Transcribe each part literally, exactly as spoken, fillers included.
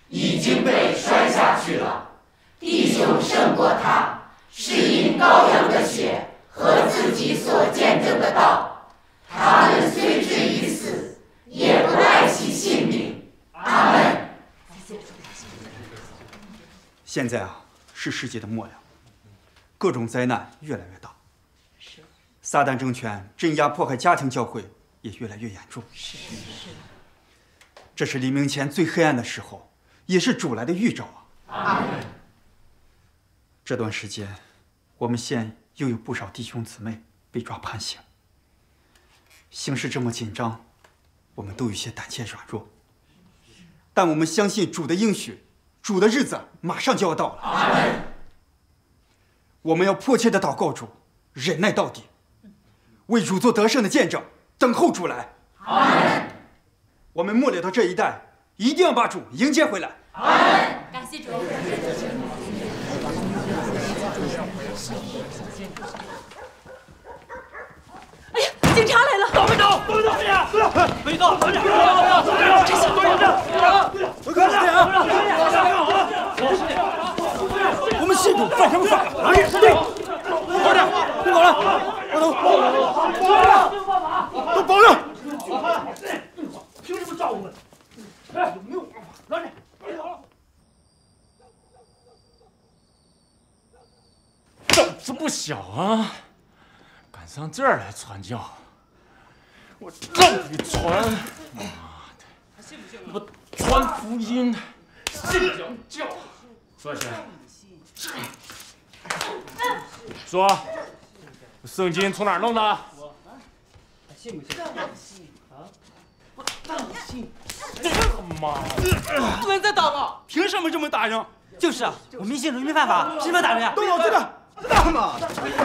已经被摔下去了。弟兄胜过他，是因羔羊的血和自己所见证的道。他们虽至于死，也不爱惜性命。阿门。 现在啊，是世界的末了，各种灾难越来越大。是。撒旦政权镇压迫害家庭教会也越来越严重。是是。这是黎明前最黑暗的时候，也是主来的预兆啊。阿门。这段时间，我们县又有不少弟兄姊妹被抓判刑。形势这么紧张，我们都有些胆怯软弱。但我们相信主的应许，主的日子马上就要到了。阿门。我们要迫切的祷告主，忍耐到底，为主做得胜的见证，等候主来。阿门。我们末了的这一代，一定要把主迎接回来。阿门。 感谢主。哎呀，警察来了！ 倒霉倒，倒霉倒！哎呀，没倒，快点，快点，快点！这些快点， 我快点啊！我们信主犯什么法了？哪里是对？快点，别搞了！把头，都保着！ 凭什么照顾我们？哎，有没有王法？拿着，别跑了！胆子不小啊，敢上这儿来传教，我让你传！妈的，我传福音，信仰教。说起来，说，圣经从哪儿弄的？信不信？信啊！我当信。他妈的！ 不能再打了！ 凭什么这么打人？ 就是啊，我们信主没犯法，凭什么打人呀？ 动脑子的！打嘛！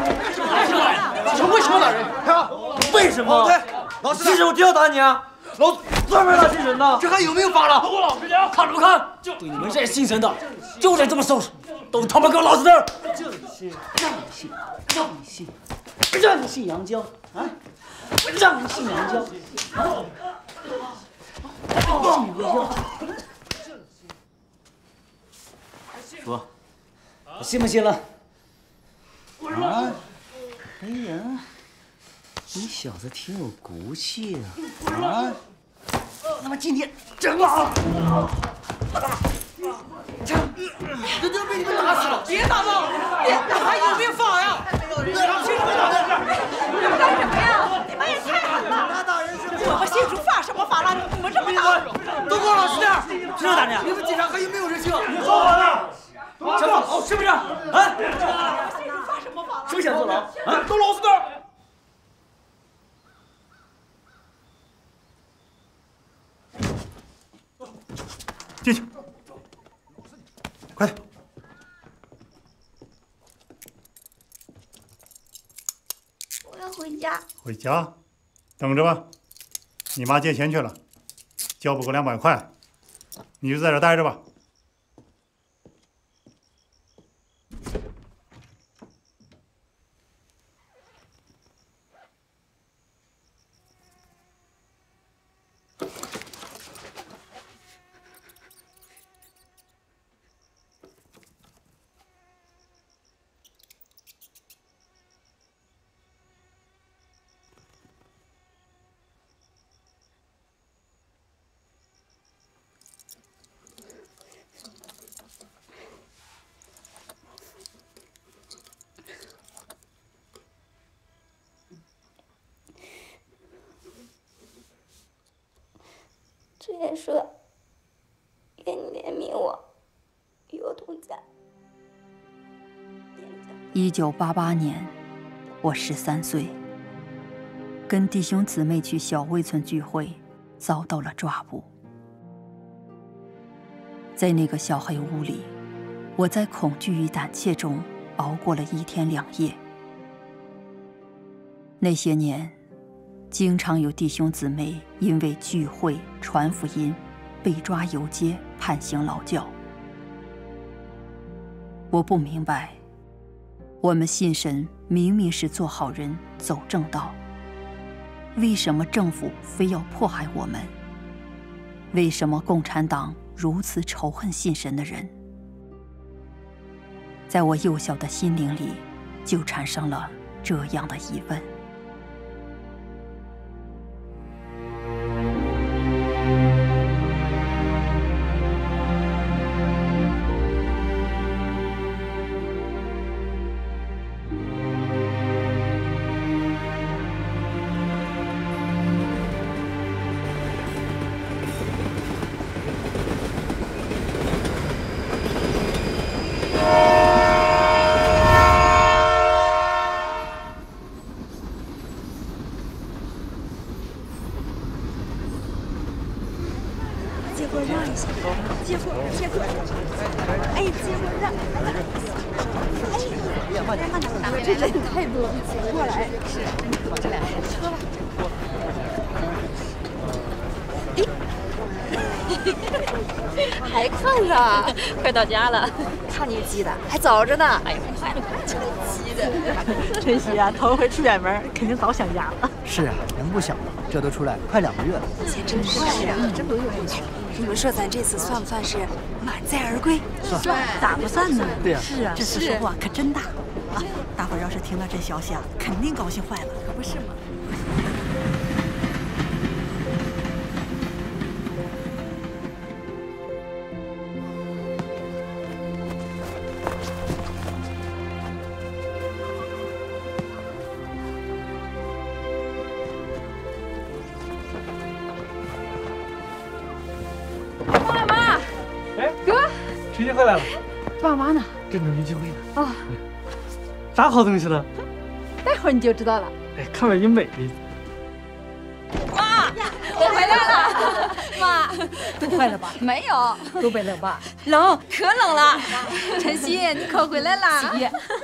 为什么打人？为什么？ 老师， 凭什么就要打你啊？老子专门打这人的， 这还有没有法了？ 我老实点， 看什么看？对你们这些信神的，就得这么收拾，都他妈给我老实点！ 这你信，让你信，让你信，让你信杨娇啊！让你信杨娇啊！让你信杨娇。说，我信不信了？啊！哎呀，你小子挺有骨气啊！啊！那么今天整了啊！ 人家被你们打死了！别打了！别，还有没有法呀？ 你们干什么呀？你们也太狠了！我们信主犯什么法了？你们这么打！ 都给我老实点！凭什么打你？你们警察还有没有人性？你说话呢？想坐牢是不是？啊？ 信主犯什么法了？ 是不是想坐牢？啊？都老实点！ 进去，快点！ 我要回家。 回家，等着吧。你妈借钱去了，交不够两百块，你就在这待着吧。 主耶稣，愿你怜悯我，与我同在。 一九八八年，我十三岁，跟弟兄姊妹去小魏村聚会，遭到了抓捕。在那个小黑屋里，我在恐惧与胆怯中熬过了一天两夜。那些年，经常有弟兄姊妹因为聚会传福音，被抓游街，判刑劳教。我不明白，我们信神明明是做好人、走正道，为什么政府非要迫害我们？为什么共产党如此仇恨信神的人。在我幼小的心灵里，就产生了这样的疑问。 还看呢？快到家了，看你急的，还早着呢。哎呀，快了，真急的。 晨曦啊，头回出远门，肯定早想家了。 是啊，能不想吗？这都出来快两个月了。 钱真是啊，真不用人去。你们说咱这次算不算是满载而归？ 算， 咋不算呢？ 对呀， 是啊，这次收获可真大啊！大伙儿要是听到这消息啊，肯定高兴坏了，可不是吗？ 晨曦回来了， 爸妈呢？ 正准备聚会呢。 啊， 啥好东西呢？ 待会儿你就知道了。 哎，看着你美丽。 妈，我回来了。妈， 冻坏了吧？ 没有。 东北冷吧？ 冷，可冷了。晨曦，你可回来了。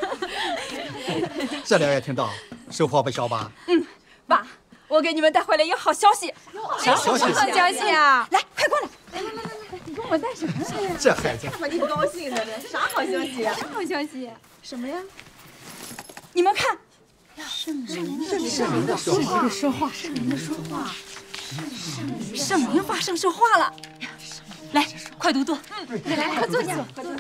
这两也听到，收获不小吧？ 嗯，爸，我给你们带回来一个好消息。 啥消息？ 好消息啊！来，快过来。来来来来来，你给我带什么呀？ 这孩子， 看把你高兴的呢，啥好消息啊？ 啥好消息？ 什么呀？ 你们看， 圣灵圣灵的说话， 说话， 圣灵的说话，圣灵发生说话了。来，快读读。嗯，来来，快坐下，快坐下。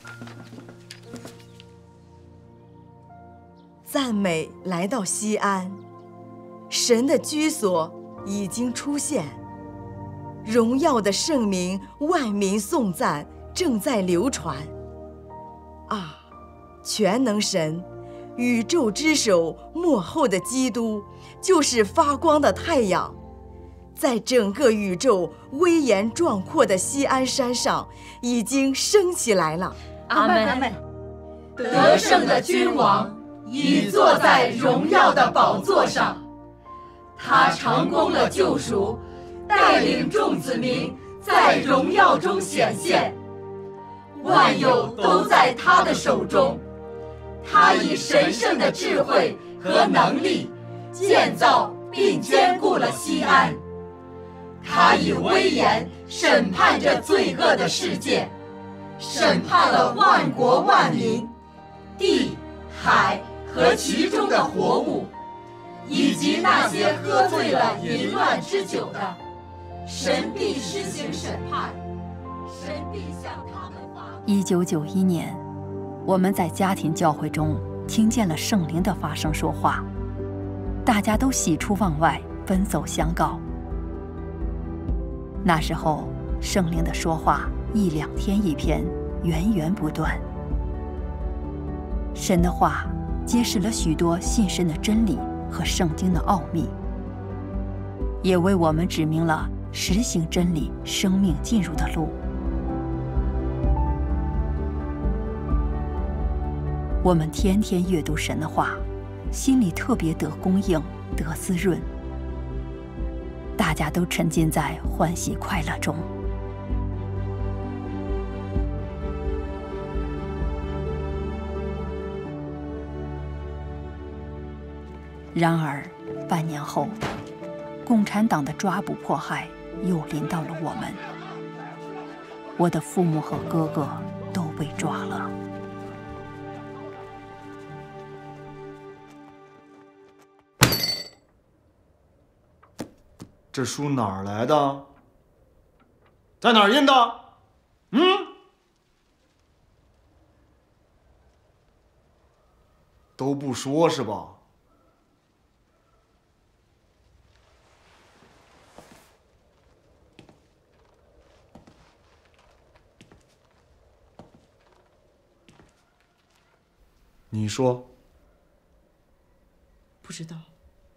赞美来到西安，神的居所已经出现。荣耀的圣名，万民颂赞，正在流传。啊，全能神，宇宙之首，幕后的基督，就是发光的太阳，在整个宇宙威严壮阔的西安山上，已经升起来了。 阿门。阿门。 得胜的君王已坐在荣耀的宝座上，他成功了救赎。带领众子民在荣耀中显现，万有都在他的手中。他以神圣的智慧和能力建造并坚固了西安。他以威严审判着罪恶的世界，审判了万国万民、地、海和其中的活物，以及那些喝醉了淫乱之酒的。神必施行审判，神必向他们发。 一九九一年，我们在家庭教会中听见了圣灵的发声说话，大家都喜出望外，奔走相告。那时候，圣灵的说话一两天一篇，源源不断。神的话揭示了许多信神的真理和圣经的奥秘，也为我们指明了实行真理、生命进入的路。我们天天阅读神的话，心里特别得供应、得滋润。大家都沉浸在欢喜快乐中。然而，半年后，共产党的抓捕迫害又临到了我们。我的父母和哥哥都被抓了。 这书哪儿来的？在哪儿印的？ 嗯， 都不说是吧？你说。 不知道。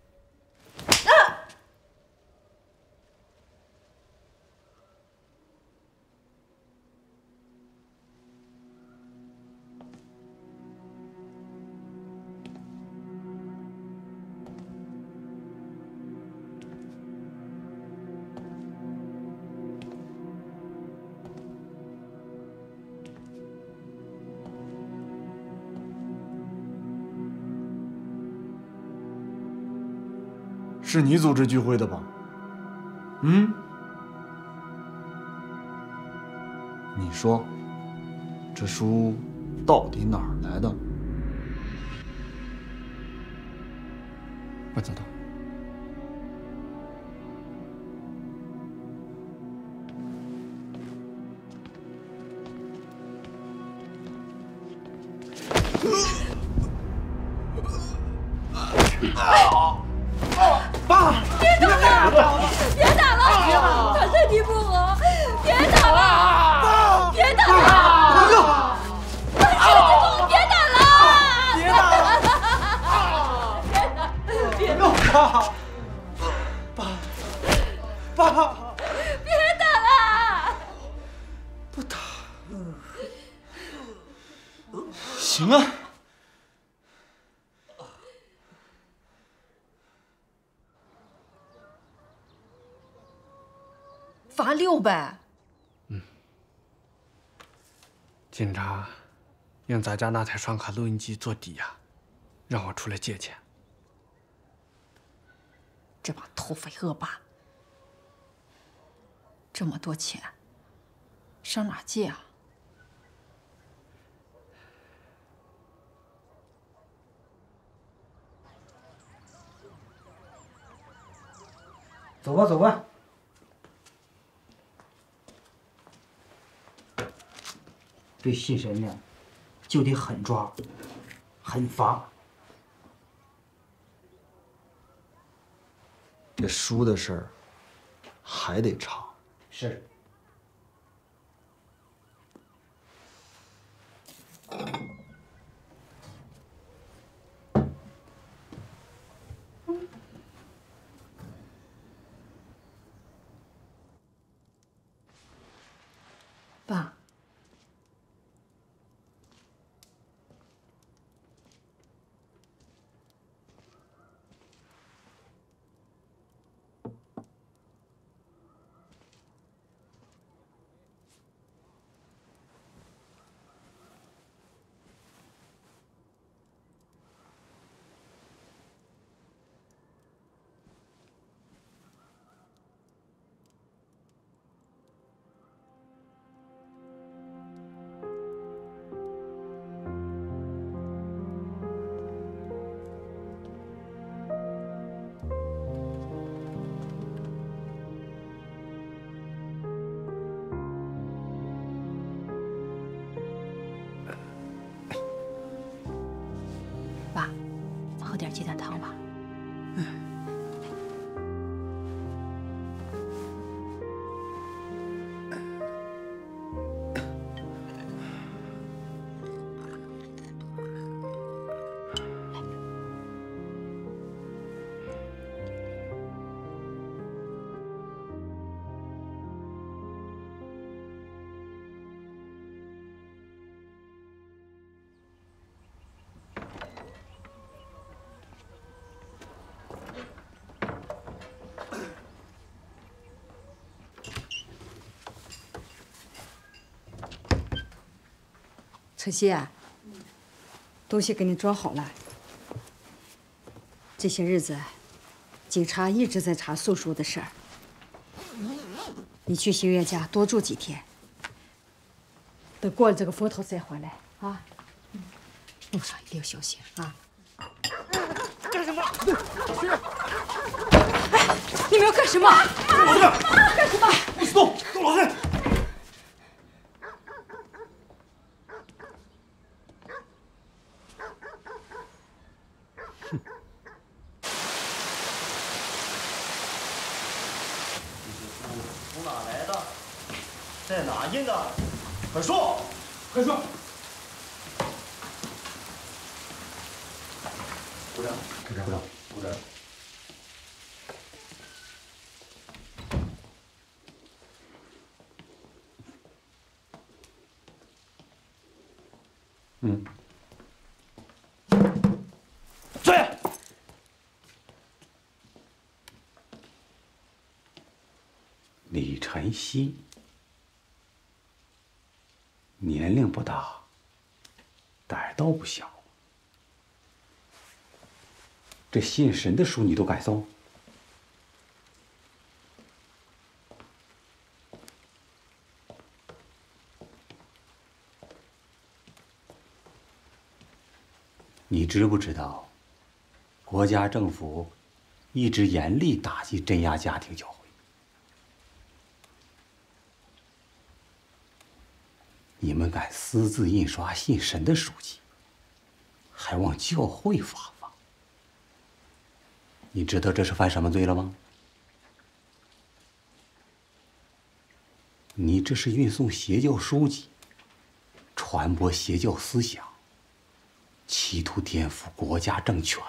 是你组织聚会的吧？嗯？你说，这书到底哪儿来的？ 不知道。 爸，别打了！别打了！他身体不好，别打了！别打了！他身体不好，别打了！别打了！别打！别打！ 爸，爸，爸， 别打了！ 不打。 行啊。 罚六百。 嗯。警察用咱家那台双卡录音机做抵押，让我出来借钱。 这帮土匪恶霸，这么多钱，上哪借啊？ 走吧，走吧。 这信神呢，就得狠抓，狠罚。 这书的事儿还得查。 是。 爸。 爸，喝点鸡蛋汤吧。 晨曦啊，东西给你装好了。这些日子，警察一直在查素书的事儿。你去新月家多住几天，等过了这个风头再回来啊。路上一定要小心啊！ 干什么？ 哎，你们要干什么？ 老实点！ 干什么？ 不许动！动脑筋！ 在哪印的？快说！快说！ 鼓掌！鼓掌！鼓掌！鼓掌！嗯。 对。 李晨曦，年龄不大，胆儿倒不小。这信神的书你都敢送？你知不知道，国家政府一直严厉打击镇压家庭教会？你们敢私自印刷信神的书籍，还往教会发放？你知道这是犯什么罪了吗？你这是运送邪教书籍，传播邪教思想，企图颠覆国家政权。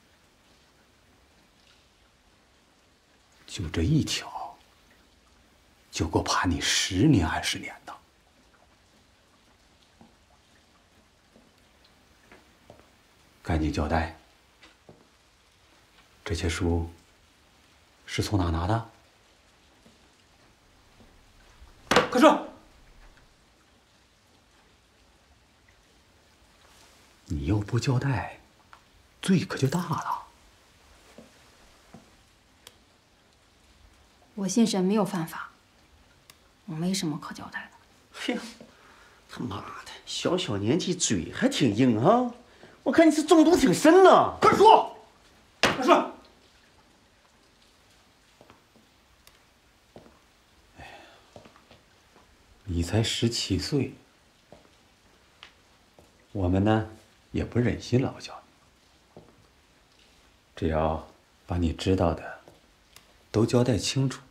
就这一条，就够判你十年二十年的。赶紧交代，这些书是从哪拿的？快说！你要不交代，罪可就大了。 我信神没有犯法，我没什么可交代的。 嘿呀，他妈的，小小年纪嘴还挺硬哈！我看你是中毒挺深呢。快说，快说！ 你才十七岁，我们呢也不忍心劳教你，只要把你知道的都交代清楚，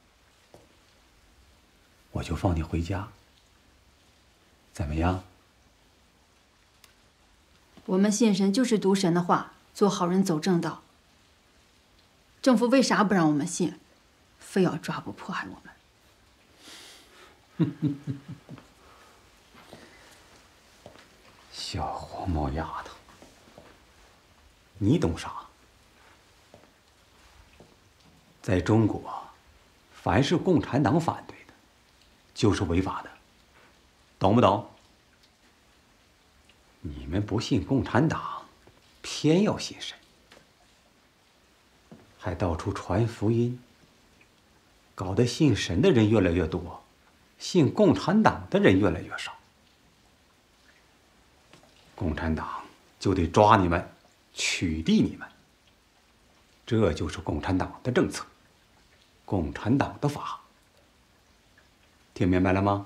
我就放你回家。怎么样？ 我们信神就是读神的话，做好人走正道。政府为啥不让我们信，非要抓捕迫害我们？ 小黄毛丫头，你懂啥？在中国，凡是共产党反对的，就是违法的，懂不懂？你们不信共产党，偏要信神，还到处传福音，搞得信神的人越来越多，信共产党的人越来越少。共产党就得抓你们，取缔你们，这就是共产党的政策，共产党的法。听明白了吗？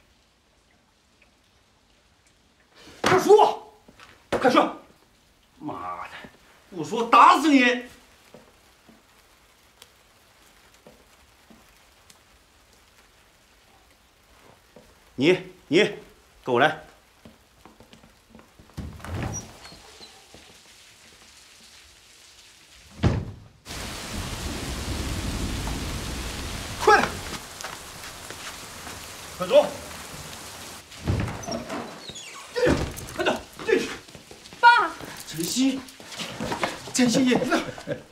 快说，快说！妈的，不说打死你！你你，跟我来。快点，快走！进去，快点，进去！ 爸， 晨曦，晨曦爷子。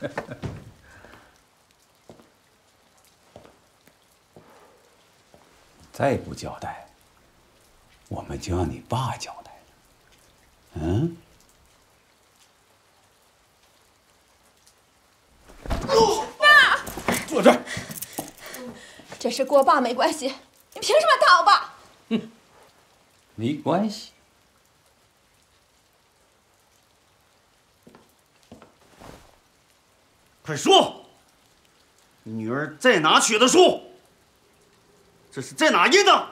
再不交代，我们就让你爸交代了。嗯？ 爸， 坐这儿。 这事跟我爸没关系，你凭什么打我爸？ 哼，没关系。 快说，你女儿在哪学的书？这是在哪印的？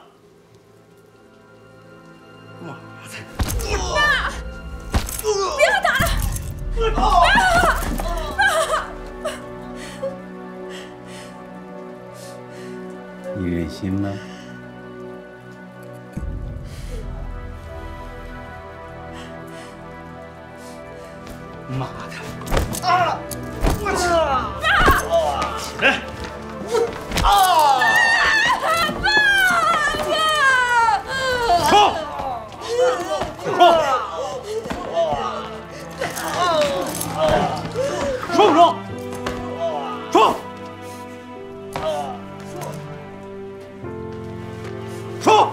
妈的！ 爸，别打了！爸，爸， 你忍心吗？ 妈的！啊！我去！ 爸！ 起来！ 我啊！爸！爸！ 说！说！说不说？说！说！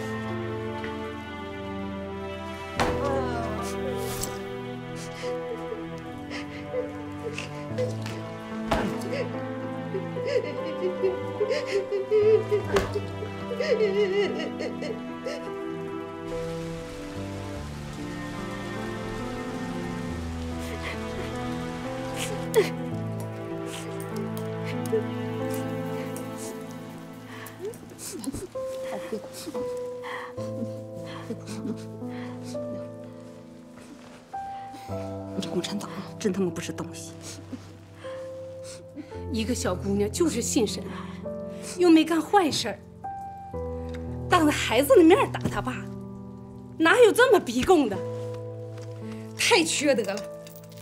你这共产党真他妈不是东西！ 一个小姑娘就是信神，又没干坏事儿，当着孩子的面打他爸，哪有这么逼供的？太缺德了！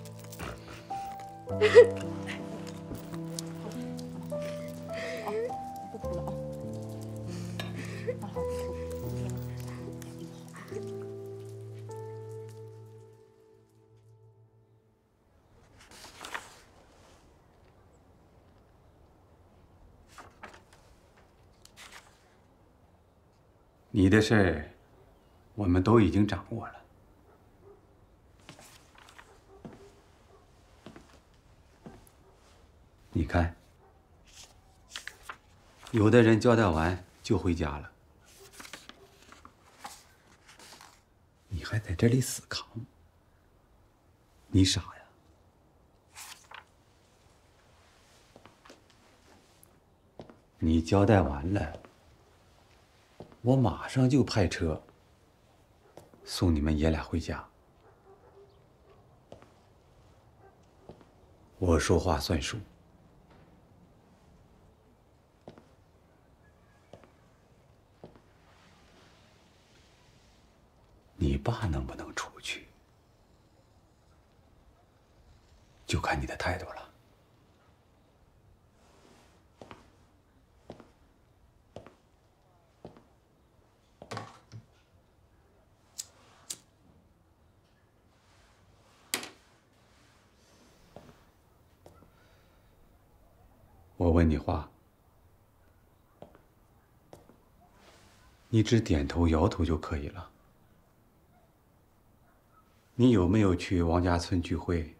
不哭了啊！ 你的事儿，我们都已经掌握了。你看，有的人交代完就回家了，你还在这里死扛，你傻呀！你交代完了，我马上就派车送你们爷俩回家。我说话算数。你爸能不能出去，就看你的态度了。我问你话，你只点头摇头就可以了。你有没有去王家村聚会？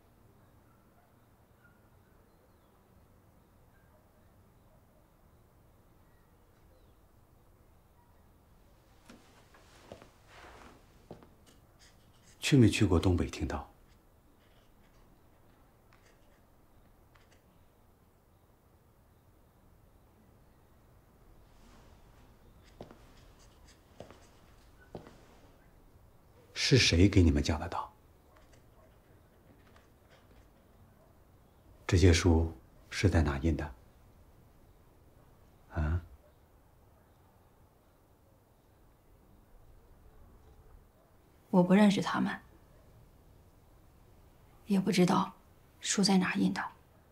去没去过东北听到？是谁给你们讲的道？这些书是在哪印的？啊？ 我不认识他们，也不知道书在哪印的。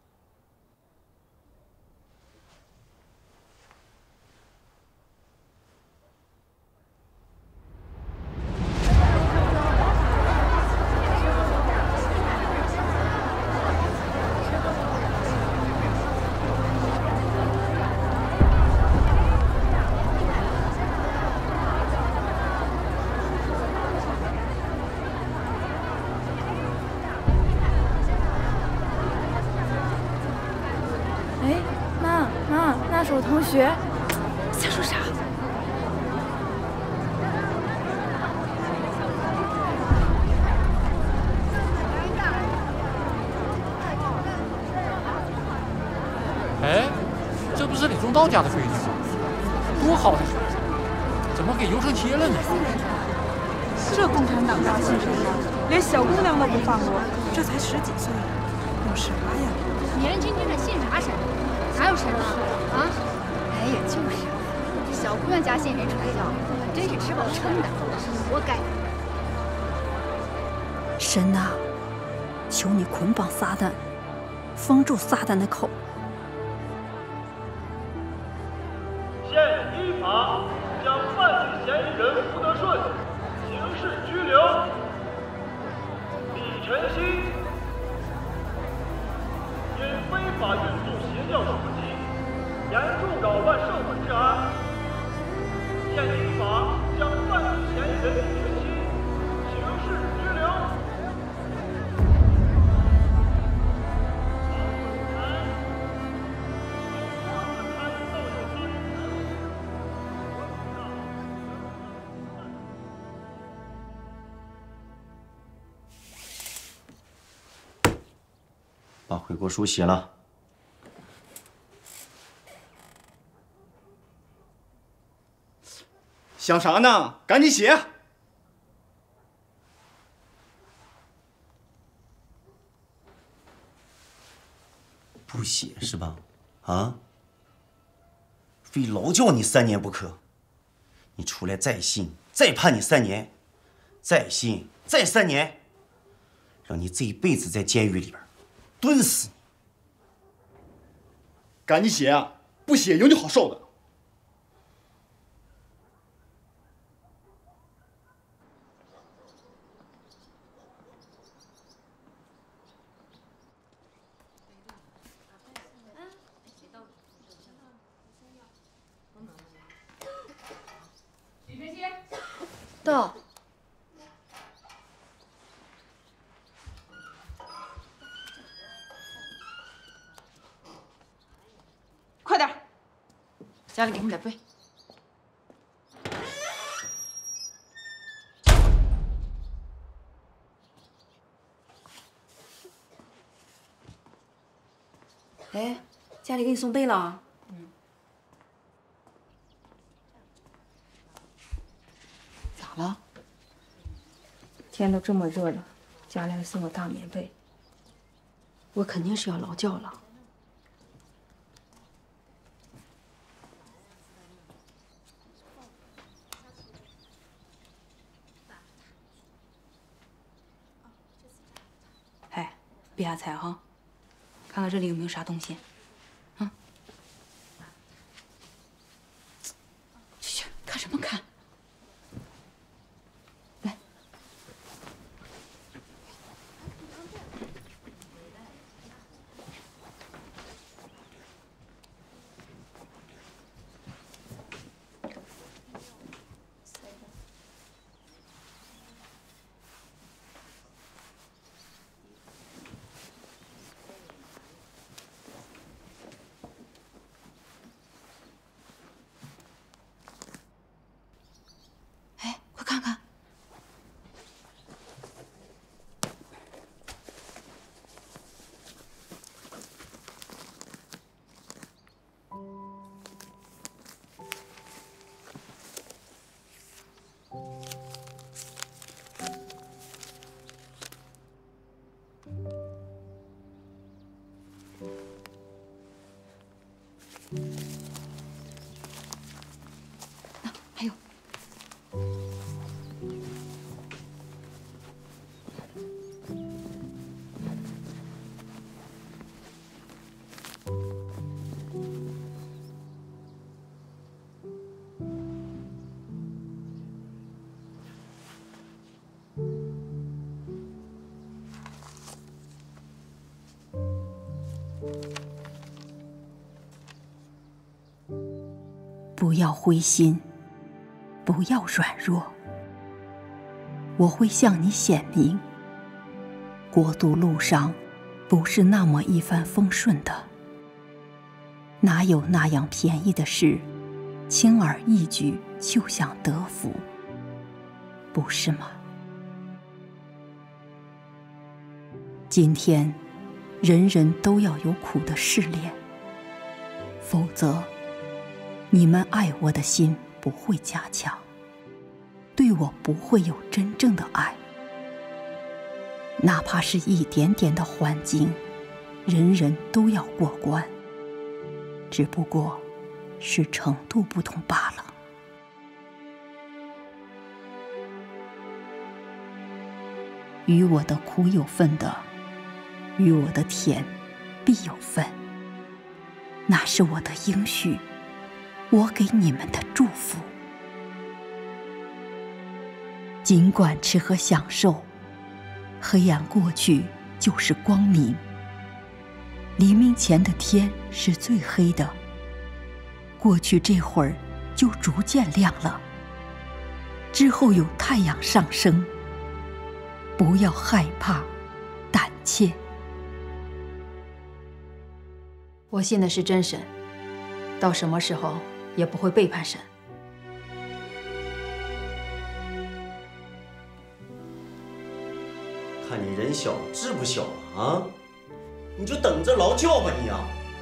我同学， 瞎说啥？ 哎，这不是李宗道家的闺女吗？多好的孩子，怎么给邮生贴了呢？ 这共产党大信神了，连小姑娘都不放过，这才十几岁，有啥呀？ 年轻轻的信啥神？哪有神啊？啊？哎呀，就是，小姑娘家信人传教，真是吃饱撑的，活该。 神呐， 求你捆绑撒旦，封住撒旦的口。 现依法将犯罪嫌疑人吴德顺刑事拘留。李晨曦因非法运送邪教书籍，严重扰乱社会治安，现依法将犯罪嫌疑人李晨曦刑事拘留。 把悔过书写了。 想啥呢？赶紧写！ 不写是吧？啊？非老叫你三年不可。你出来再信，再判你三年，再信，再三年，让你这一辈子在监狱里边蹲死你！ 赶紧写啊！不写有你好受的。 李晨曦， 到。 快点，家里给你点被。 哎，家里给你送被了。 嗯。 咋了？天都这么热了，家里还送个大棉被，我肯定是要劳教了。哎，别瞎猜哈，看看这里有没有啥东西。啊？去去，看什么看？来。看看，那还有。 不要灰心，不要软弱，我会向你显明，国度路上不是那么一帆风顺的，哪有那样便宜的事，轻而易举就想得福，不是吗？今天，人人都要有苦的试炼，否则，你们爱我的心不会加强，对我不会有真正的爱。哪怕是一点点的环境，人人都要过关，只不过是程度不同罢了。与我的苦有份的， 与我的天必有分。那是我的应许，我给你们的祝福。尽管吃喝享受，黑暗过去就是光明。黎明前的天是最黑的，过去这会儿就逐渐亮了，之后有太阳上升。不要害怕，胆怯。 我信的是真神，到什么时候也不会背叛神。 看你人小志不小啊，你就等着劳教吧你啊！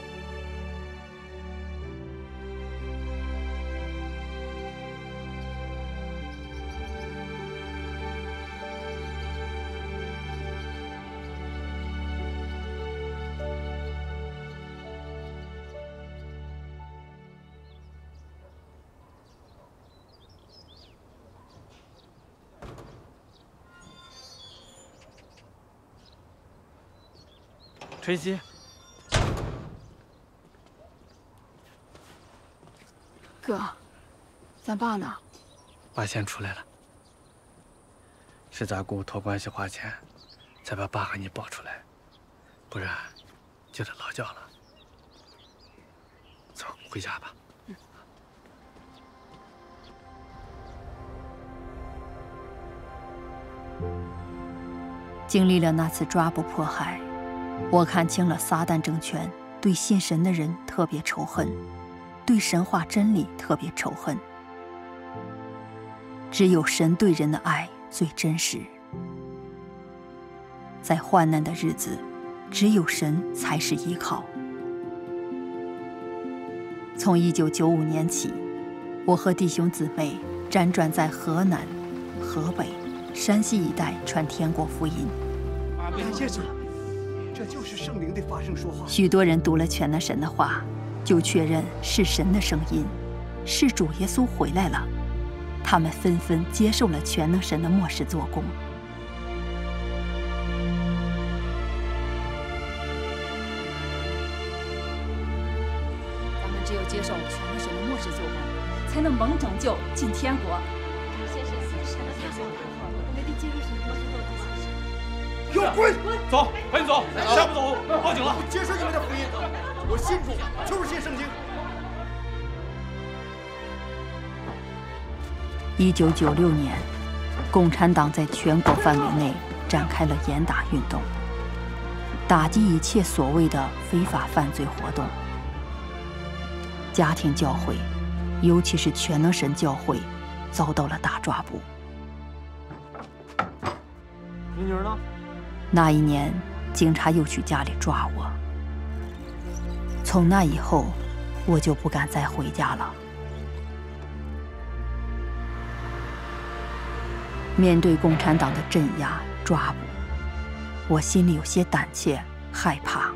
晨曦， 哥，咱爸呢？ 爸先出来了，是咱姑托关系花钱，才把爸和你抱出来，不然就得劳教了。走，回家吧。 经历了那次抓捕迫害，我看清了撒旦政权对信神的人特别仇恨，对神话真理特别仇恨。只有神对人的爱最真实，在患难的日子，只有神才是依靠。从一九九五年起，我和弟兄姊妹辗转在河南、河北、山西一带传天国福音。 感谢主，这就是圣灵的发声说话。 许多人读了全能神的话，就确认是神的声音，是主耶稣回来了。他们纷纷接受了全能神的末世做工。 咱们只有接受全能神的末世做工，才能蒙拯救进天国。感谢神，神的太好了，我们得接受神的末世做工。 给我滚！ 走，赶紧走，再不走报警了。 我接受你们的福音，我信主就是信圣经。 一九九六年，共产党在全国范围内展开了严打运动，打击一切所谓的非法犯罪活动。家庭教会，尤其是全能神教会，遭到了大抓捕。 你女儿呢？ 那一年，警察又去家里抓我。从那以后，我就不敢再回家了。面对共产党的镇压、抓捕，我心里有些胆怯、害怕。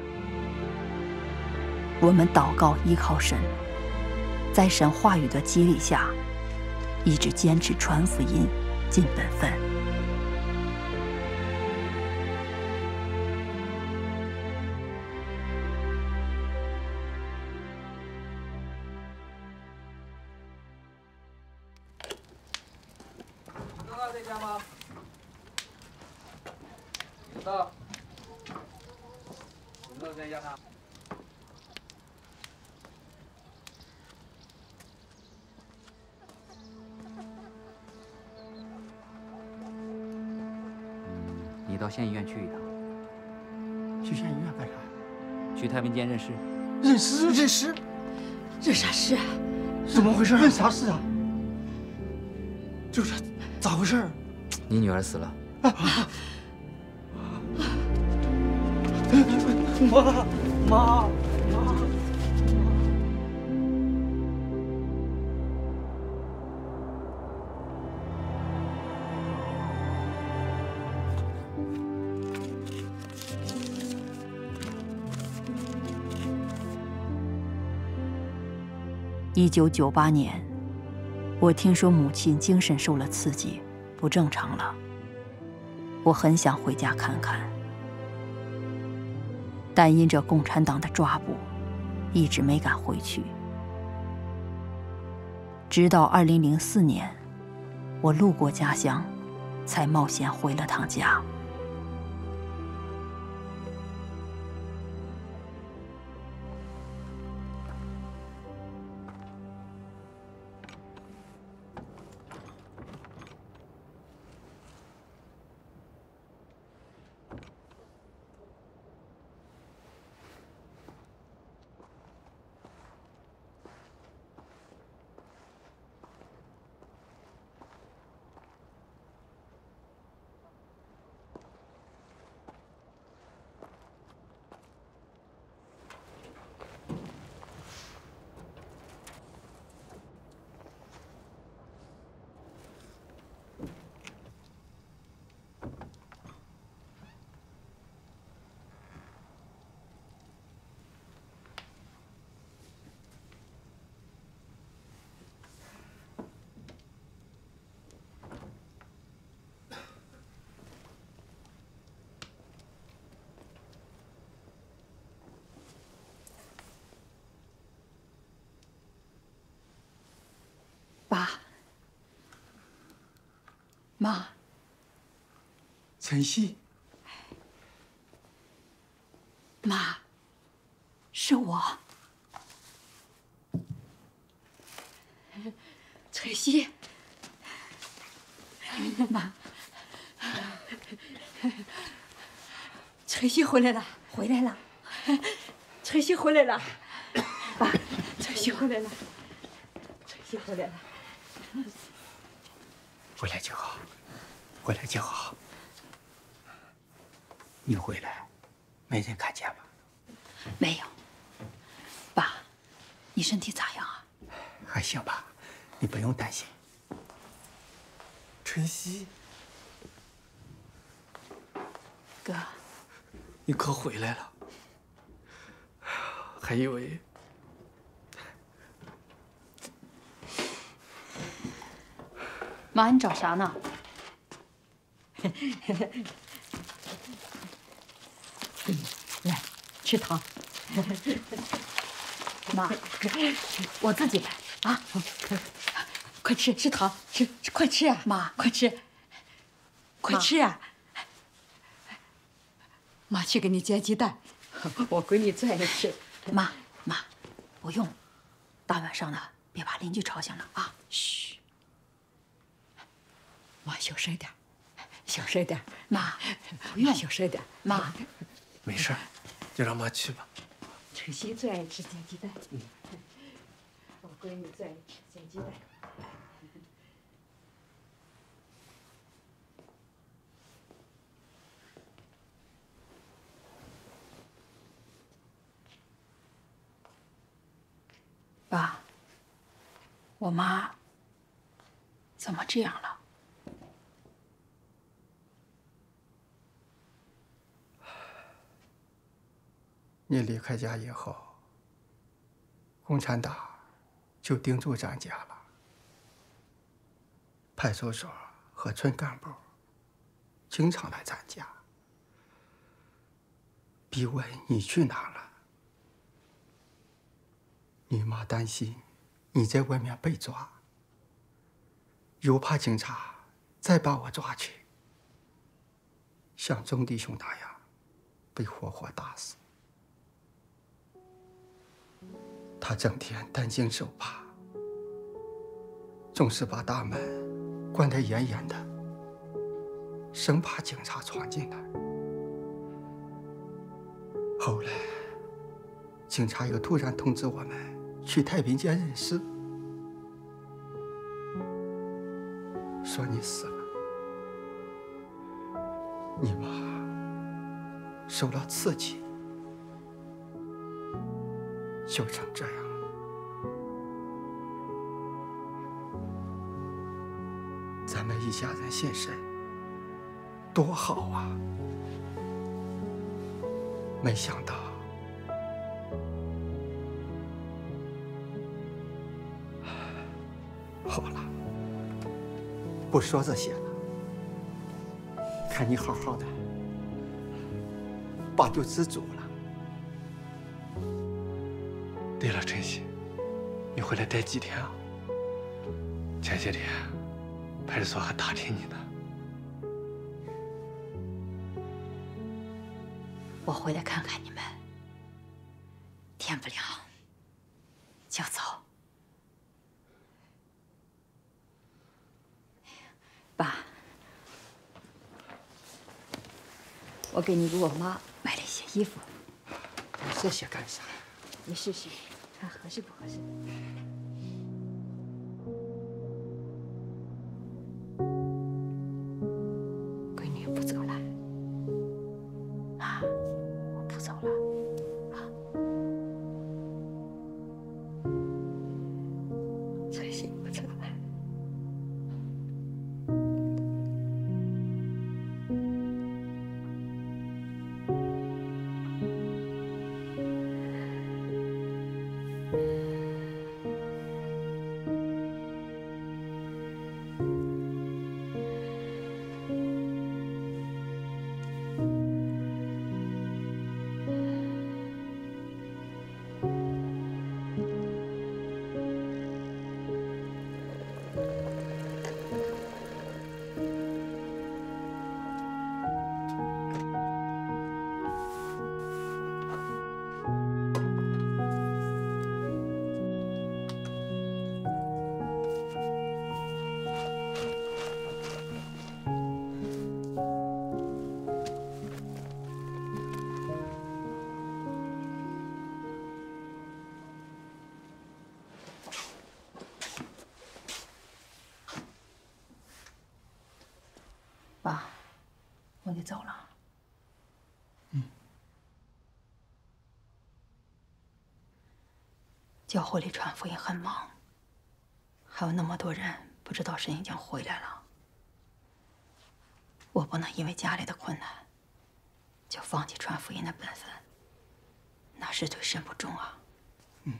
我们祷告依靠神，在神话语的激励下，一直坚持传福音、尽本分。 你到县医院去一趟。 去县医院干啥？ 去太平间认尸。 认尸？认尸？ 认啥尸啊？ 怎么回事？认啥尸啊？就是咋回事？ 你女儿死了。 妈妈妈！ 一九九八年，我听说母亲精神受了刺激，不正常了。我很想回家看看。 但因着共产党的抓捕，一直没敢回去。直到二零零四年，我路过家乡，才冒险回了趟家。爸，妈， 晨曦， 妈，是我， 晨曦， 妈， 晨曦回来了， 回来了， 晨曦回来了，爸，晨曦回来了，晨曦回来了。 回来就好，回来就好。你回来，没人看见吧？ 没有。爸，你身体咋样啊？ 还行吧，你不用担心。 晨曦， 哥， 你可回来了，还以为…… 妈，你找啥呢？ 来，吃糖。 妈，我自己来啊！ 快吃，吃糖，吃，快吃啊！ 妈， 快吃，快吃啊！妈去给你煎鸡蛋，我闺女最爱吃。 妈妈，不用，大晚上的别把邻居吵醒了啊！ 嘘。妈，小声点，小声点。 妈，不用， 小声点。 妈， 没事，就让妈去吧。 晨曦最爱吃煎鸡蛋，嗯，我闺女最爱吃煎鸡蛋。 爸，我妈怎么这样了？ 你离开家以后，共产党就盯住咱家了。派出所和村干部经常来咱家，逼问你去哪了。你妈担心你在外面被抓，又怕警察再把我抓去，像钟弟兄那样被活活打死。他整天担惊受怕，总是把大门关得严严的，生怕警察闯进来。后来，警察又突然通知我们去太平间认尸，说你死了，你妈受了刺激，就成这样。咱们一家人现身，多好啊！没想到，好了，不说这些了。看你好好的，爸就知足了。 对了，晨曦，你回来待几天啊？前些天派出所还打听你呢。 我回来看看你们，天不亮就走。爸，我给你给我妈买了一些衣服。 这些干啥？ 你试试，看合适不合适。 闺女不走了。 啊，我不走了。啊， 晨曦不走了。 爸，我得走了。 嗯。 教会里传福音很忙，还有那么多人不知道神已经回来了。我不能因为家里的困难，就放弃传福音的本分，那是对神不忠啊。 嗯。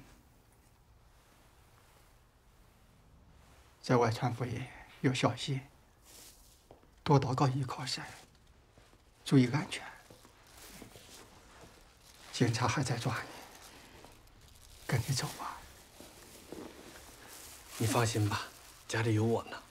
在外传福音要小心。多祷告，依靠神，注意安全。警察还在抓你，跟你走吧。 你放心吧，家里有我呢。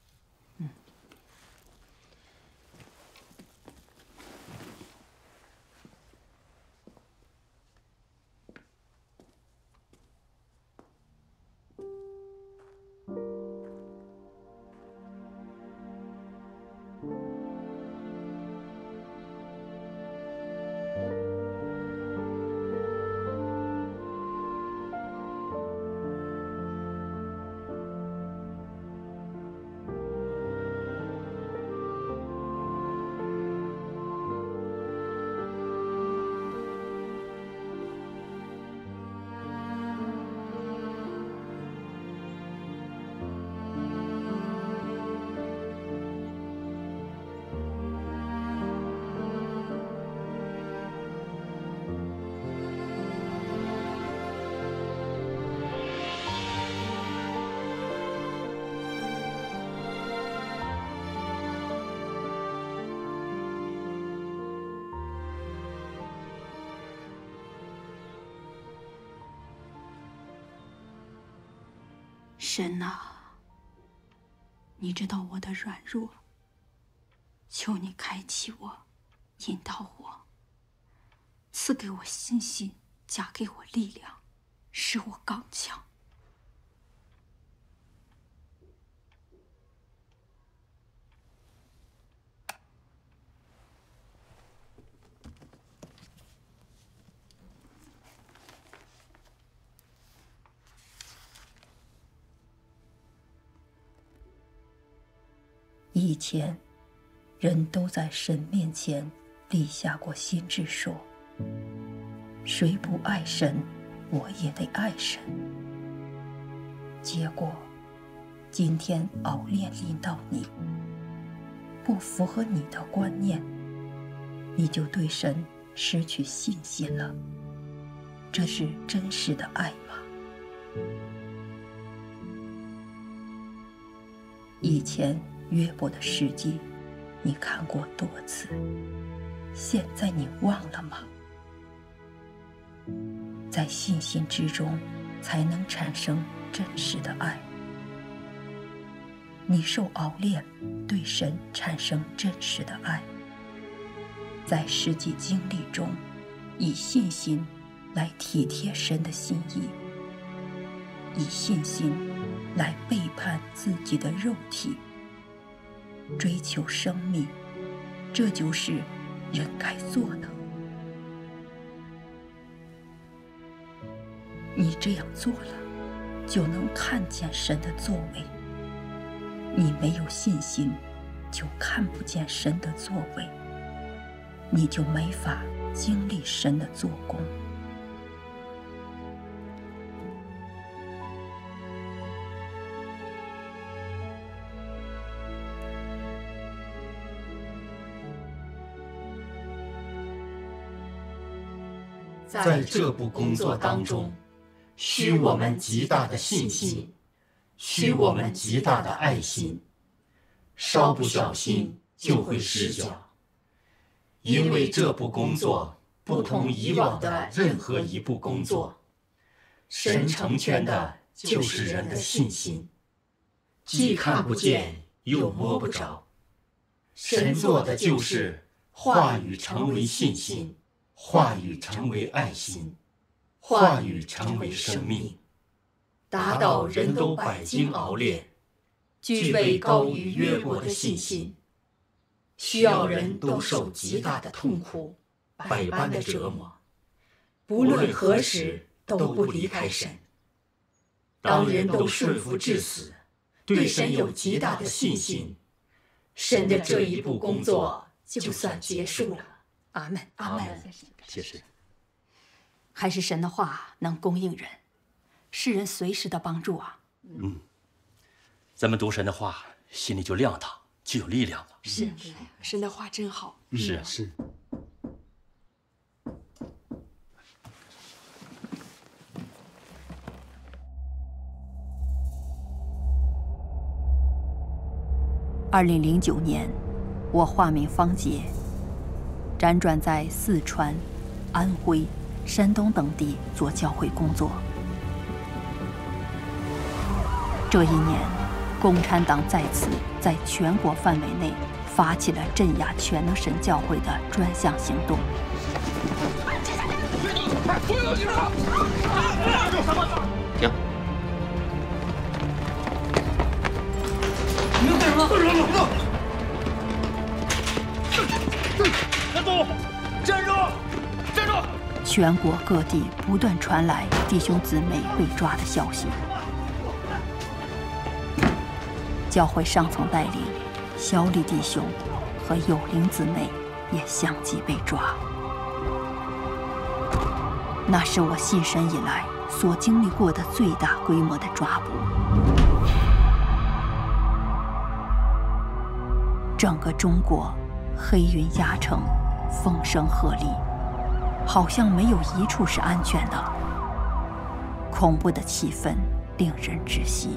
神啊，你知道我的软弱，求你开启我，引导我，赐给我信心，加给我力量，使我刚强。以前，人都在神面前立下过心志，说：谁不爱神，我也得爱神。结果，今天熬炼临到你，不符合你的观念，你就对神失去信心了。这是真实的爱吗？以前约伯的事迹，你看过多次，现在你忘了吗？ 在信心之中，才能产生真实的爱。你受熬炼，对神产生真实的爱。在实际经历中，以信心来体贴神的心意，以信心来背叛自己的肉体，追求生命，这就是人该做的。你这样做了，就能看见神的作为。你没有信心，就看不见神的作为，你就没法经历神的做工。 在这部工作当中，需我们极大的信心，需我们极大的爱心，稍不小心就会失脚。因为这部工作不同以往的任何一部工作，神成全的就是人的信心，既看不见又摸不着。神做的就是话语成为信心，话语成为爱心，话语成为生命，达到人都百经熬炼，具备高于约伯的信心，需要人都受极大的痛苦，百般的折磨，不论何时都不离开神。当人都顺服至死，对神有极大的信心，神的这一步工作就算结束了。 阿门，阿门。 谢谢。 还是神的话能供应人，是人随时的帮助啊。 嗯，咱们读神的话，心里就亮堂，就有力量了。 是，神的话真好。 是是。 二零零九年，我化名方杰，辗转在四川、安徽、山东等地做教会工作。这一年，共产党再次在全国范围内发起了镇压全能神教会的专项行动。 停！ 你们干什么？干什么？ 站住！站住！站住！ 全国各地不断传来弟兄姊妹被抓的消息。教会上层带领小李弟兄和有灵姊妹也相继被抓。那是我信神以来所经历过的最大规模的抓捕。整个中国黑云压城，风声鹤唳，好像没有一处是安全的。恐怖的气氛令人窒息。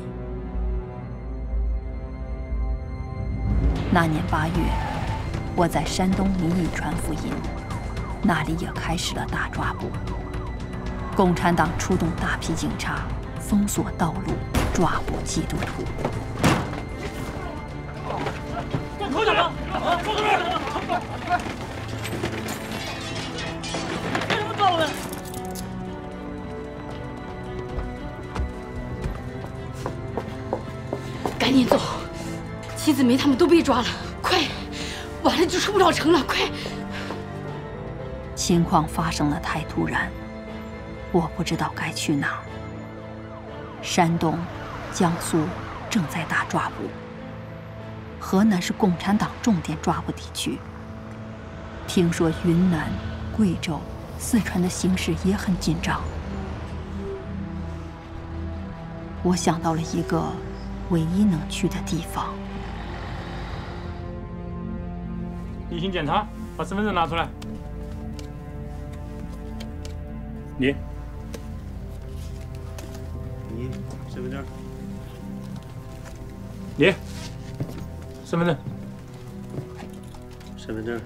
那年八月，我在山东临沂传福音，那里也开始了大抓捕。共产党出动大批警察，封锁道路，抓捕基督徒。 头打了！坐这儿！为什么抓我们？ 赶紧走！七姊妹他们都被抓了，快！晚了就出不了城了，快！ 情况发生的太突然，我不知道该去哪儿。山东、江苏正在大抓捕，河南是共产党重点抓捕地区。听说云南、贵州、四川的形势也很紧张。我想到了一个唯一能去的地方。 例行检查，把身份证拿出来。你， 你身份证。 你，身份证。 身份证。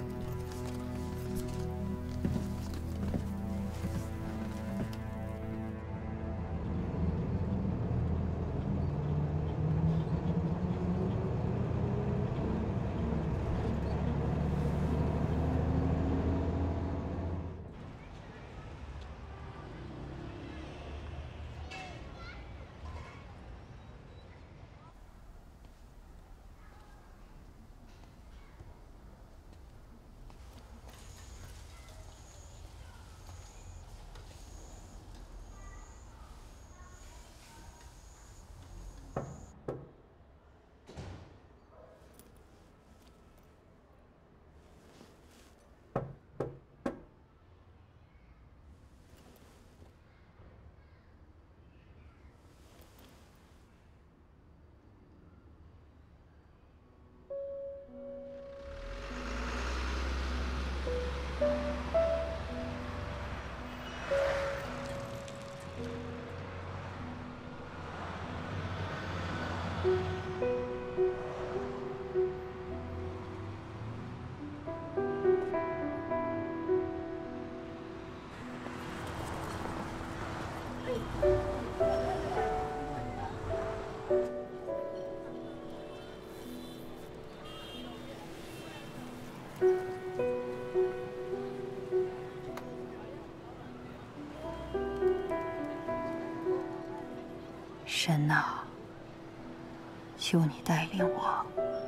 神呐，求你带领我，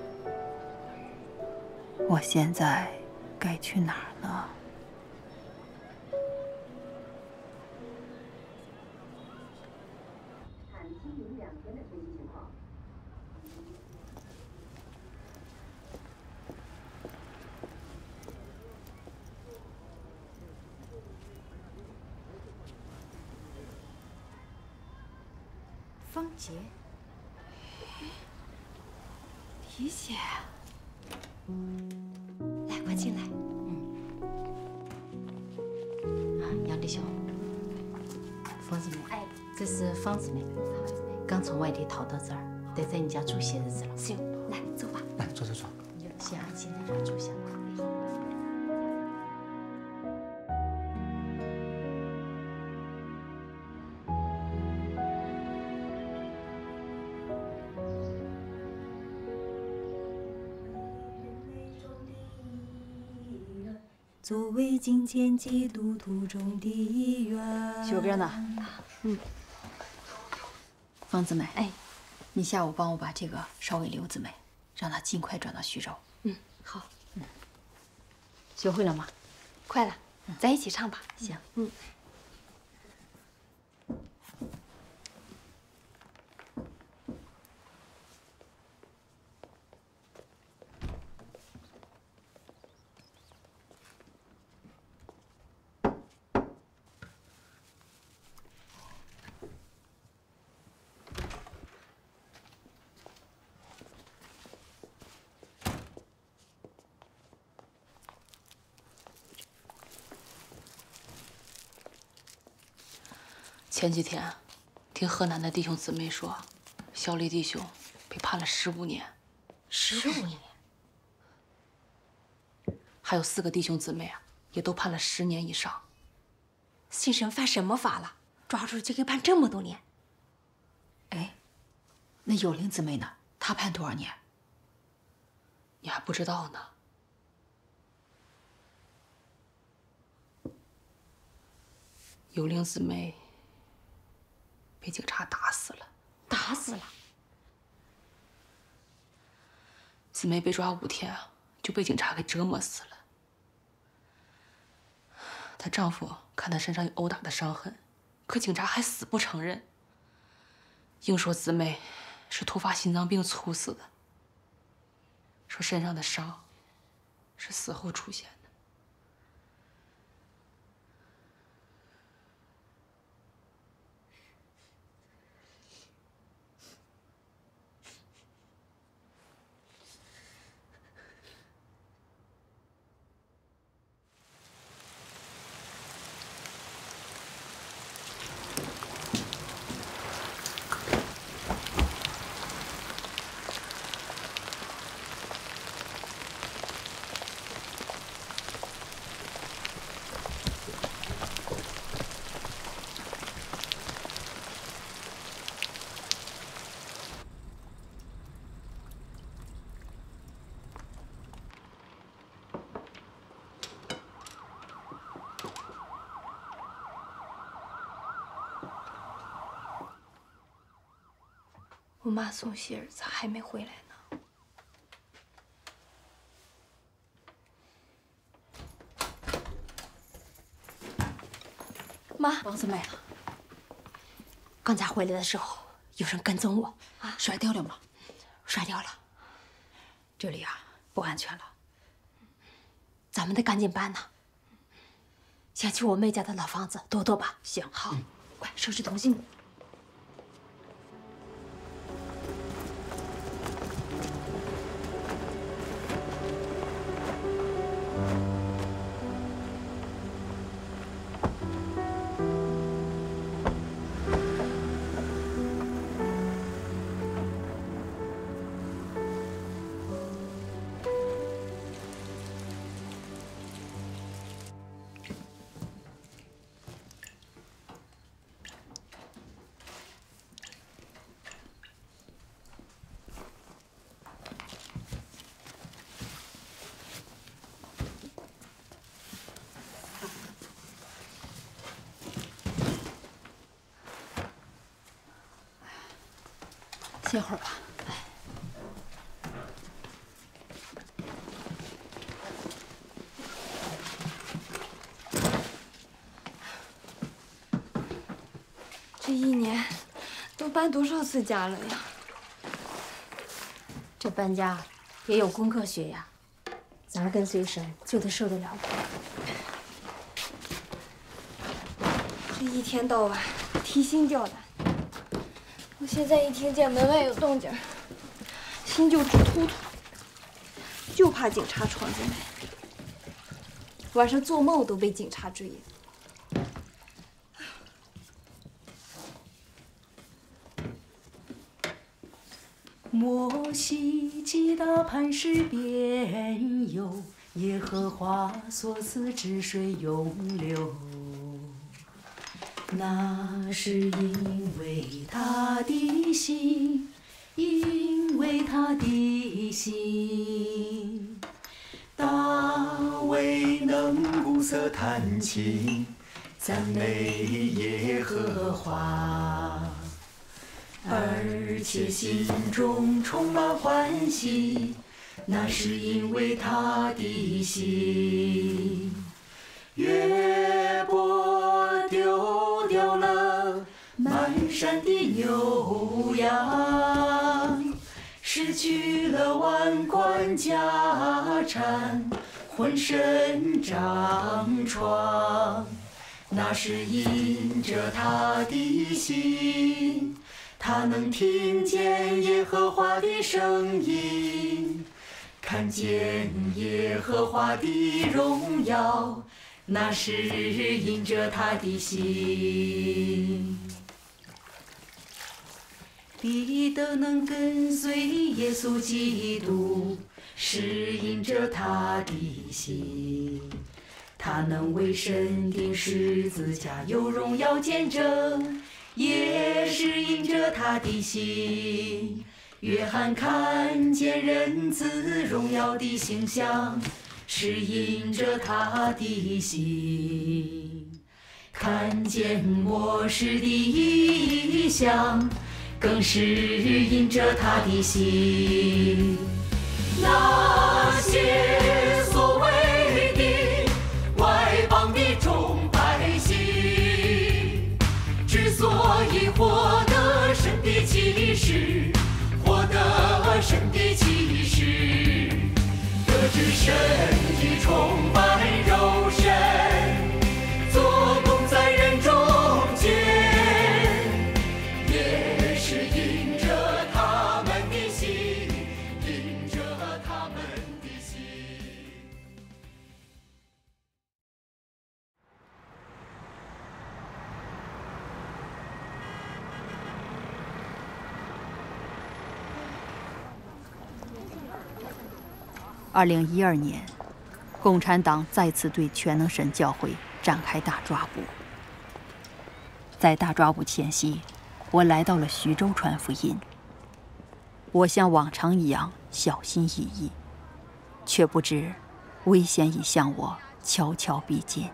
我现在该去哪儿呢？ 方杰， 李姐，来，快进来。 嗯。啊，杨弟兄，方姊妹，哎，这是方姊妹，刚从外地逃到这儿，得在你家住些日子了。 行，来，走吧。 来，坐坐坐。 先安心在这儿住下。 作为觐见基督徒中的一员。 雪边呢？嗯。方姊妹， 哎， 你下午帮我把这个捎给刘姊妹，让她尽快转到徐州。 嗯，好。嗯。学会了吗？ 快了，咱一起唱吧。 行。 嗯。 前几天，听河南的弟兄姊妹说，小李弟兄被判了十五年， 十五年， 还有四个弟兄姊妹啊，也都判了十年以上。 新生犯什么法了？抓住就给判这么多年？ 哎，那有灵姊妹呢？她判多少年？ 你还不知道呢。有灵姊妹。 被警察打死了， 打死了。 姊妹被抓五天啊，就被警察给折磨死了。她丈夫看她身上有殴打的伤痕，可警察还死不承认，硬说姊妹是突发心脏病猝死的，说身上的伤是死后出现的。 我妈送喜儿咋还没回来呢？妈， 王姊妹， 刚才回来的时候有人跟踪我， 啊，摔掉了吗？ 摔掉了。 这里啊不安全了， 咱们得赶紧搬呐。先去我妹家的老房子躲躲吧。 行， 好，嗯、快收拾东西。 歇会儿吧。 这一年都搬多少次家了呀？ 这搬家也有功课学呀，咱跟随神就得受得了苦。 这一天到晚提心吊胆，我现在一听见门外有动静，心就直突突，就怕警察闯进来。晚上做梦都被警察追。 摩西击打磐石边有，耶和华所赐之水永流。那是因为他的心，因为他的心。大卫能鼓瑟弹琴，赞美耶和华。而且心中充满欢喜，那是因为他的心。约伯丢掉了满山的牛羊，失去了万贯家产，浑身长疮，那是因着他的心。他能听见耶和华的声音，看见耶和华的荣耀，那是因着他的心。彼得能跟随耶稣基督，是因着他的心。他能为神钉十字架，有荣耀见证，也是因着他的心。约翰看见人子荣耀的形象，是因着他的心。看见末世的异象，更是因着他的心。那些所谓的外邦的众百姓，之所以获得神的启示，获得神的启示，得知神的崇拜柔神，做工在人中间，也是因着他们的心，因着他们的心。 二零一二年，共产党再次对全能神教会展开大抓捕。在大抓捕前夕，我来到了徐州传福音。我像往常一样小心翼翼，却不知危险已向我悄悄逼近。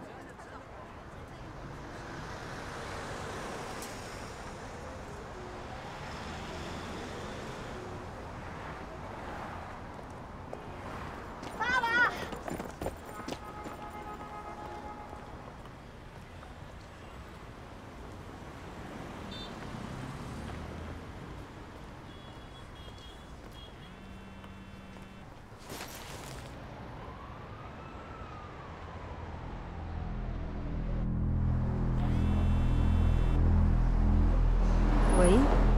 喂，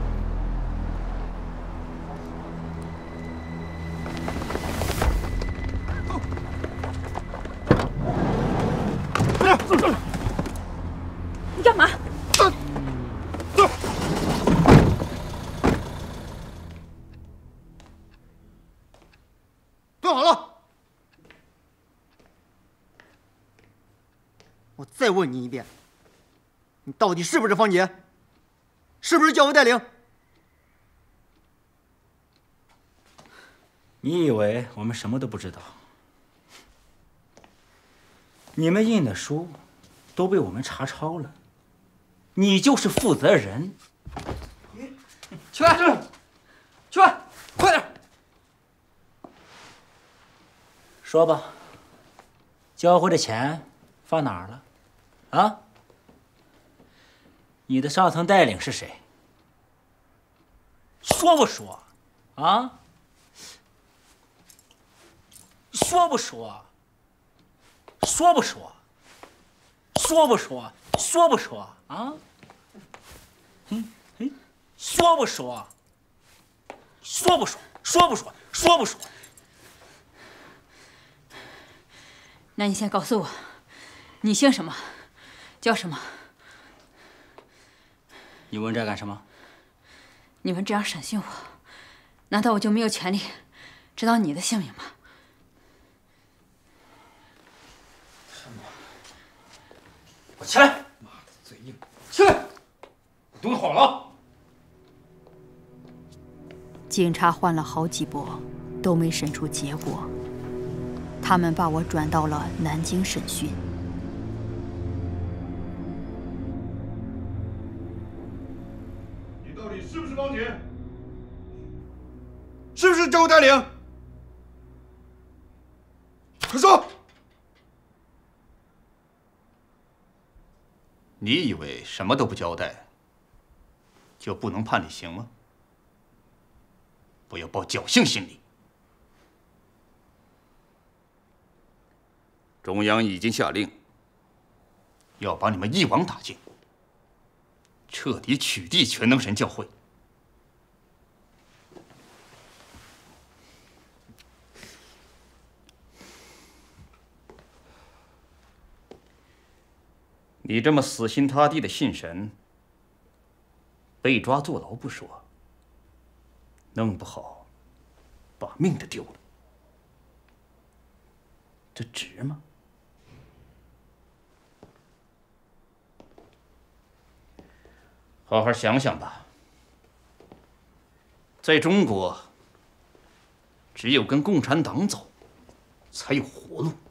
你干嘛？ 蹲好了！我再问你一遍，你到底是不是方杰？是不是教会带领？ 你以为我们什么都不知道？你们印的书都被我们查抄了，你就是负责人。 起来！ 说吧，交回的钱放哪儿了？啊？你的上层带领是谁？说不说？啊？说不说？说不说？说不说？说不说？啊？嗯嗯，说不说？说不说？说不说？说不说？ 那你先告诉我，你姓什么，叫什么？ 你问这干什么？ 你们这样审讯我，难道我就没有权利知道你的姓名吗？ 我起来！妈的，嘴硬！起来！蹲好了。 警察换了好几波，都没审出结果。他们把我转到了南京审讯。 你到底是不是王姐？是不是政务带领？快说！ 你以为什么都不交代，就不能判你刑吗？不要抱侥幸心理。中央已经下令，要把你们一网打尽，彻底取缔全能神教会。你这么死心塌地的信神，被抓坐牢不说，弄不好把命都丢了，这值吗？好好想想吧。在中国，只有跟共产党走，才有活路。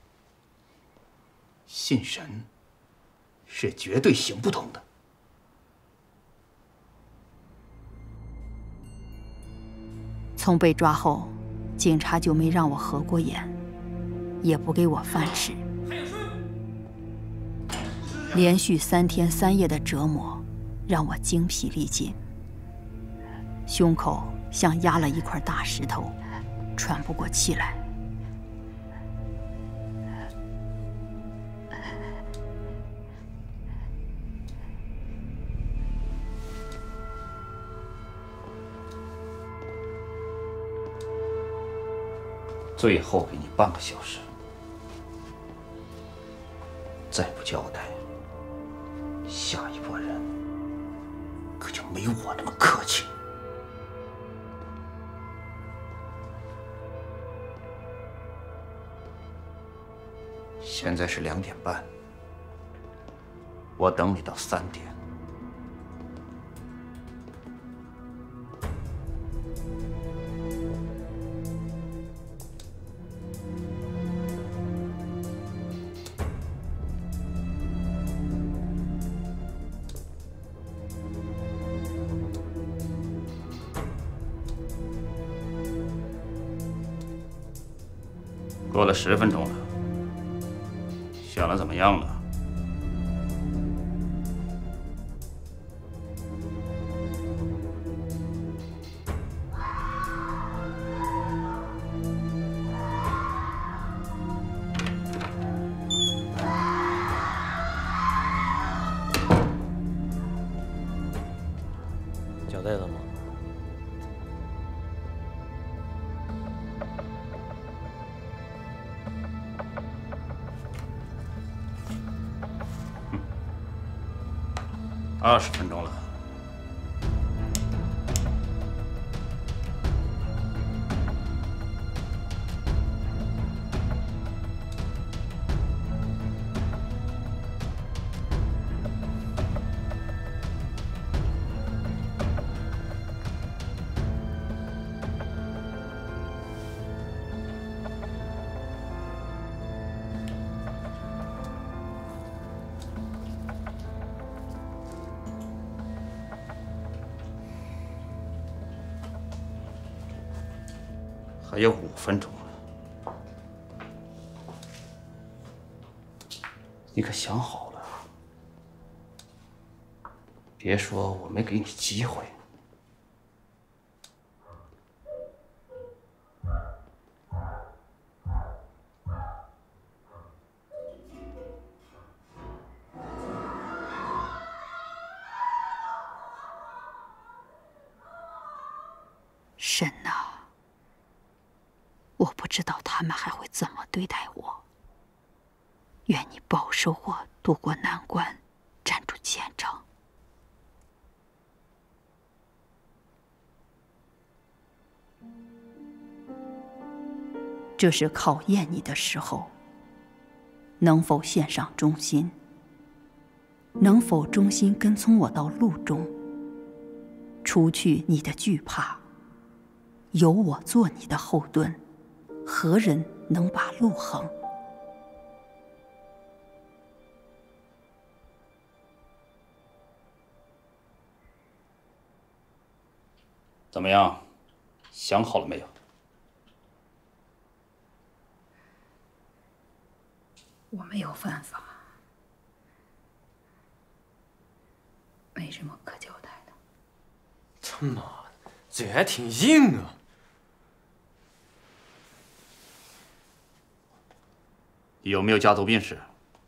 信神是绝对行不通的。 从被抓后，警察就没让我合过眼，也不给我饭吃。连续三天三夜的折磨，让我精疲力尽，胸口像压了一块大石头，喘不过气来。 最后给你半个小时，再不交代，下一波人可就没我那么客气。现在是两点半，我等你到三点。过了十分钟了，想的怎么样了？ 交代了吗？ 二十分钟了。还有五分钟了， 你可想好了，别说我没给你机会。 神啊，我不知道他们还会怎么对待我。愿你保守我渡过难关，站住前程。这是考验你的时候，能否献上忠心？能否忠心跟从我到路中？除去你的惧怕，有我做你的后盾，何人能把路横？ 怎么样，想好了没有？ 我没有犯法，没什么可交代的。 他妈的，嘴还挺硬啊！ 有没有家族病史？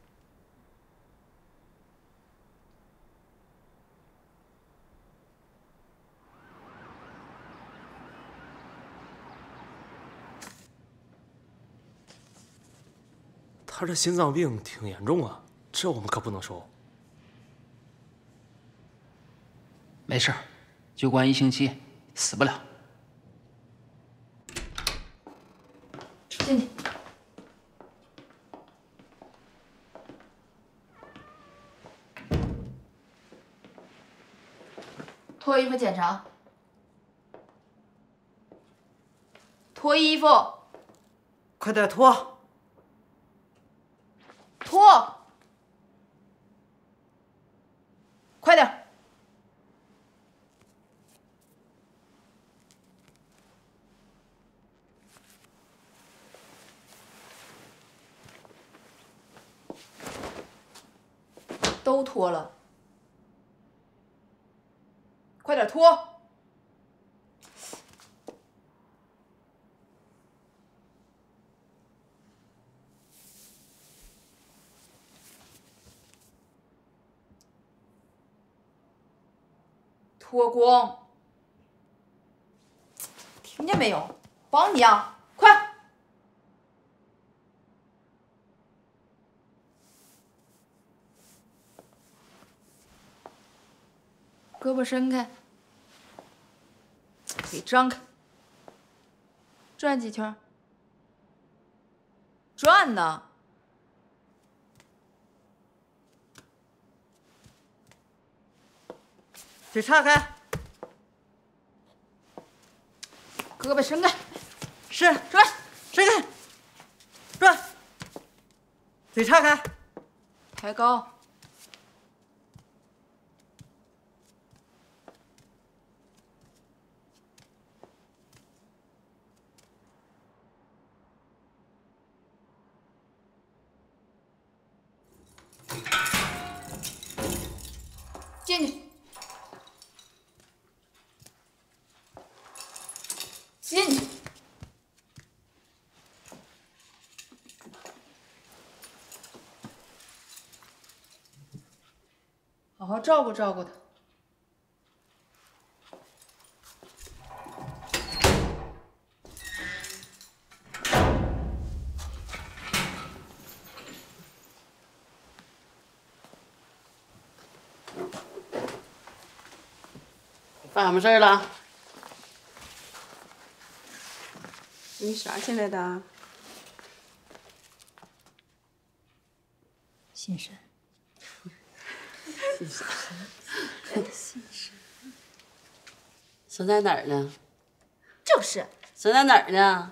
他这心脏病挺严重啊，这我们可不能收。 没事，就关一星期，死不了。 进去。脱衣服检查。脱衣服。 快点脱。 脱！快点！都脱了，快点脱！脱光，听见没有？帮你啊，快！胳膊伸开，腿张开，转几圈。转呢。 腿岔开， 胳膊伸开， 是转， 伸开，转，腿岔开， 抬高，进去。进去。好好照顾照顾他。 办什么事儿了？ 你啥进来的？ 心神。 心神。心神。神在哪儿呢？ 就是。 神在哪儿呢？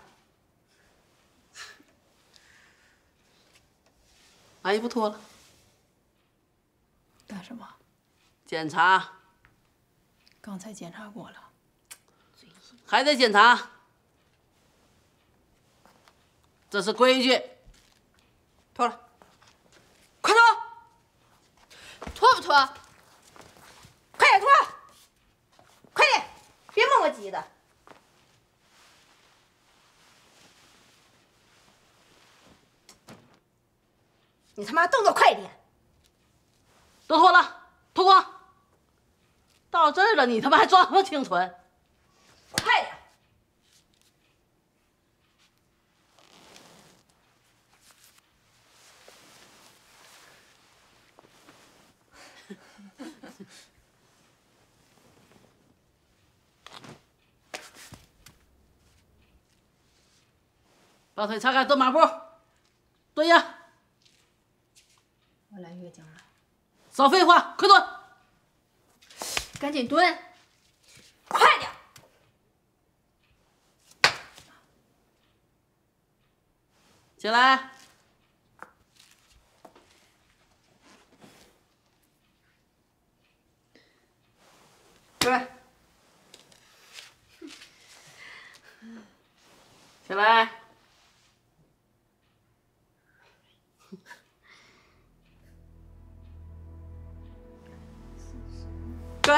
把衣服脱了。 干什么？ 检查。 刚才检查过了。 还得检查。这是规矩。 脱了，快脱！ 不脱？ 快点脱！快点，别磨磨唧的。你他妈动作快点！ 都脱了，脱光。到这儿了，你他妈还装什么清纯？ 快点！ 把腿岔开，蹲马步，蹲下。 我来月经了。 少废话，快蹲！ 赶紧蹲！ 快点！ 起来！对。起来！对。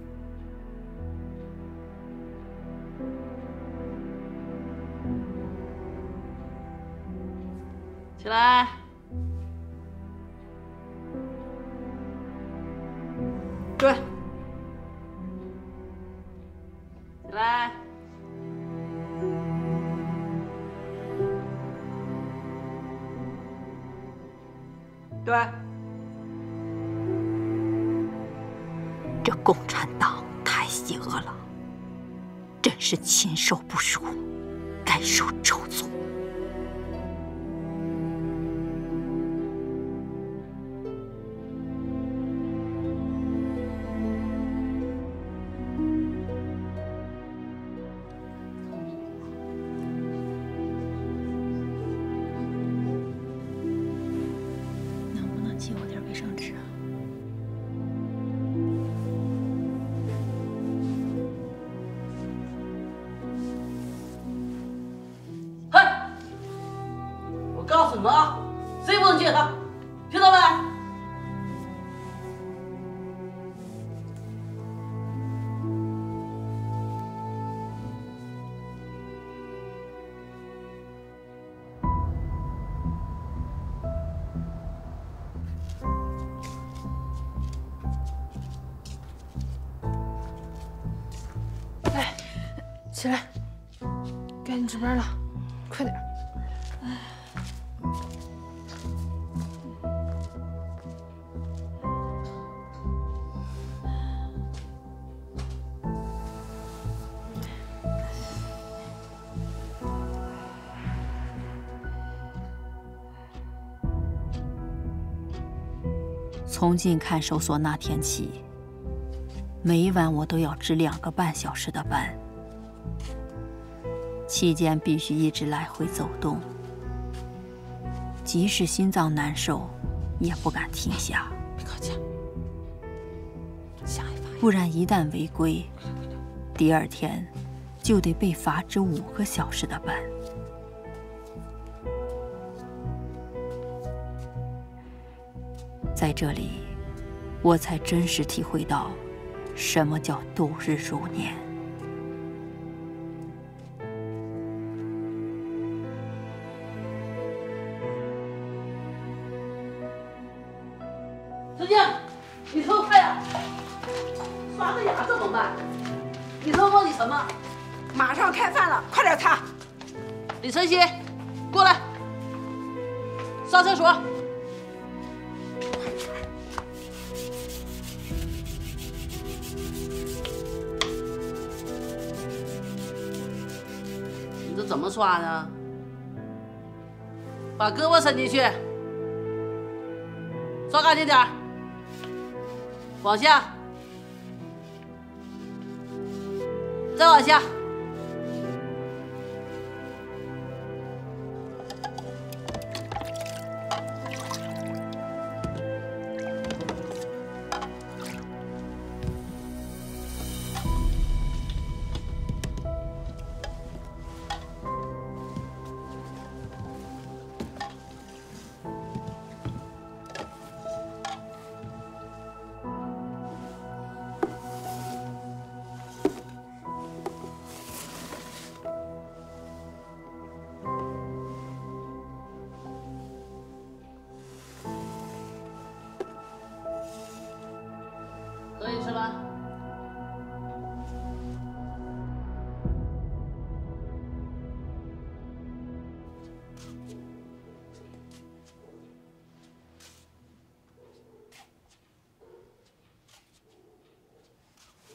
起来。对。起来。对。 这共产党太邪恶了，真是禽兽不如，该受咒诅。 能不能借我点卫生纸啊？ 告诉你们啊，谁不能借他，听到没？ 来，起来，该你值班了，快点。 从进看守所那天起，每晚我都要值两个半小时的班，期间必须一直来回走动，即使心脏难受，也不敢停下。 别靠近，下一发。 不然一旦违规，第二天就得被罚值五个小时的班。在这里，我才真实体会到什么叫度日如年。 陈静，你瞅太阳，刷个牙怎么办？你瞅我，你什么？ 马上开饭了，快点擦。 李晨曦，过来，上厕所。你这怎么刷呢？把胳膊伸进去，刷干净点儿，往下，再往下。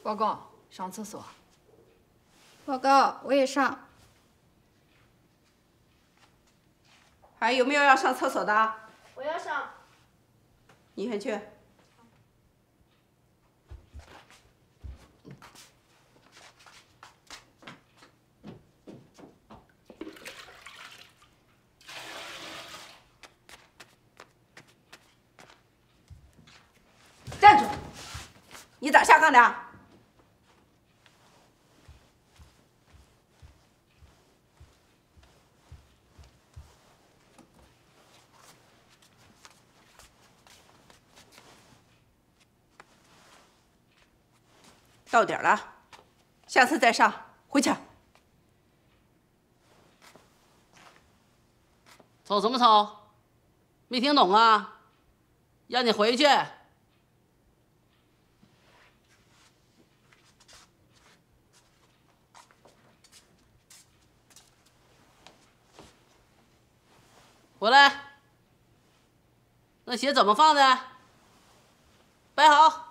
报告，上厕所。 报告，我也上。 还有没有要上厕所的？ 我要上。 你先去。站住！你咋下岗的？到点了，下次再上，回去。 吵什么吵？没听懂啊？让你回去。回来。那鞋怎么放的？摆好。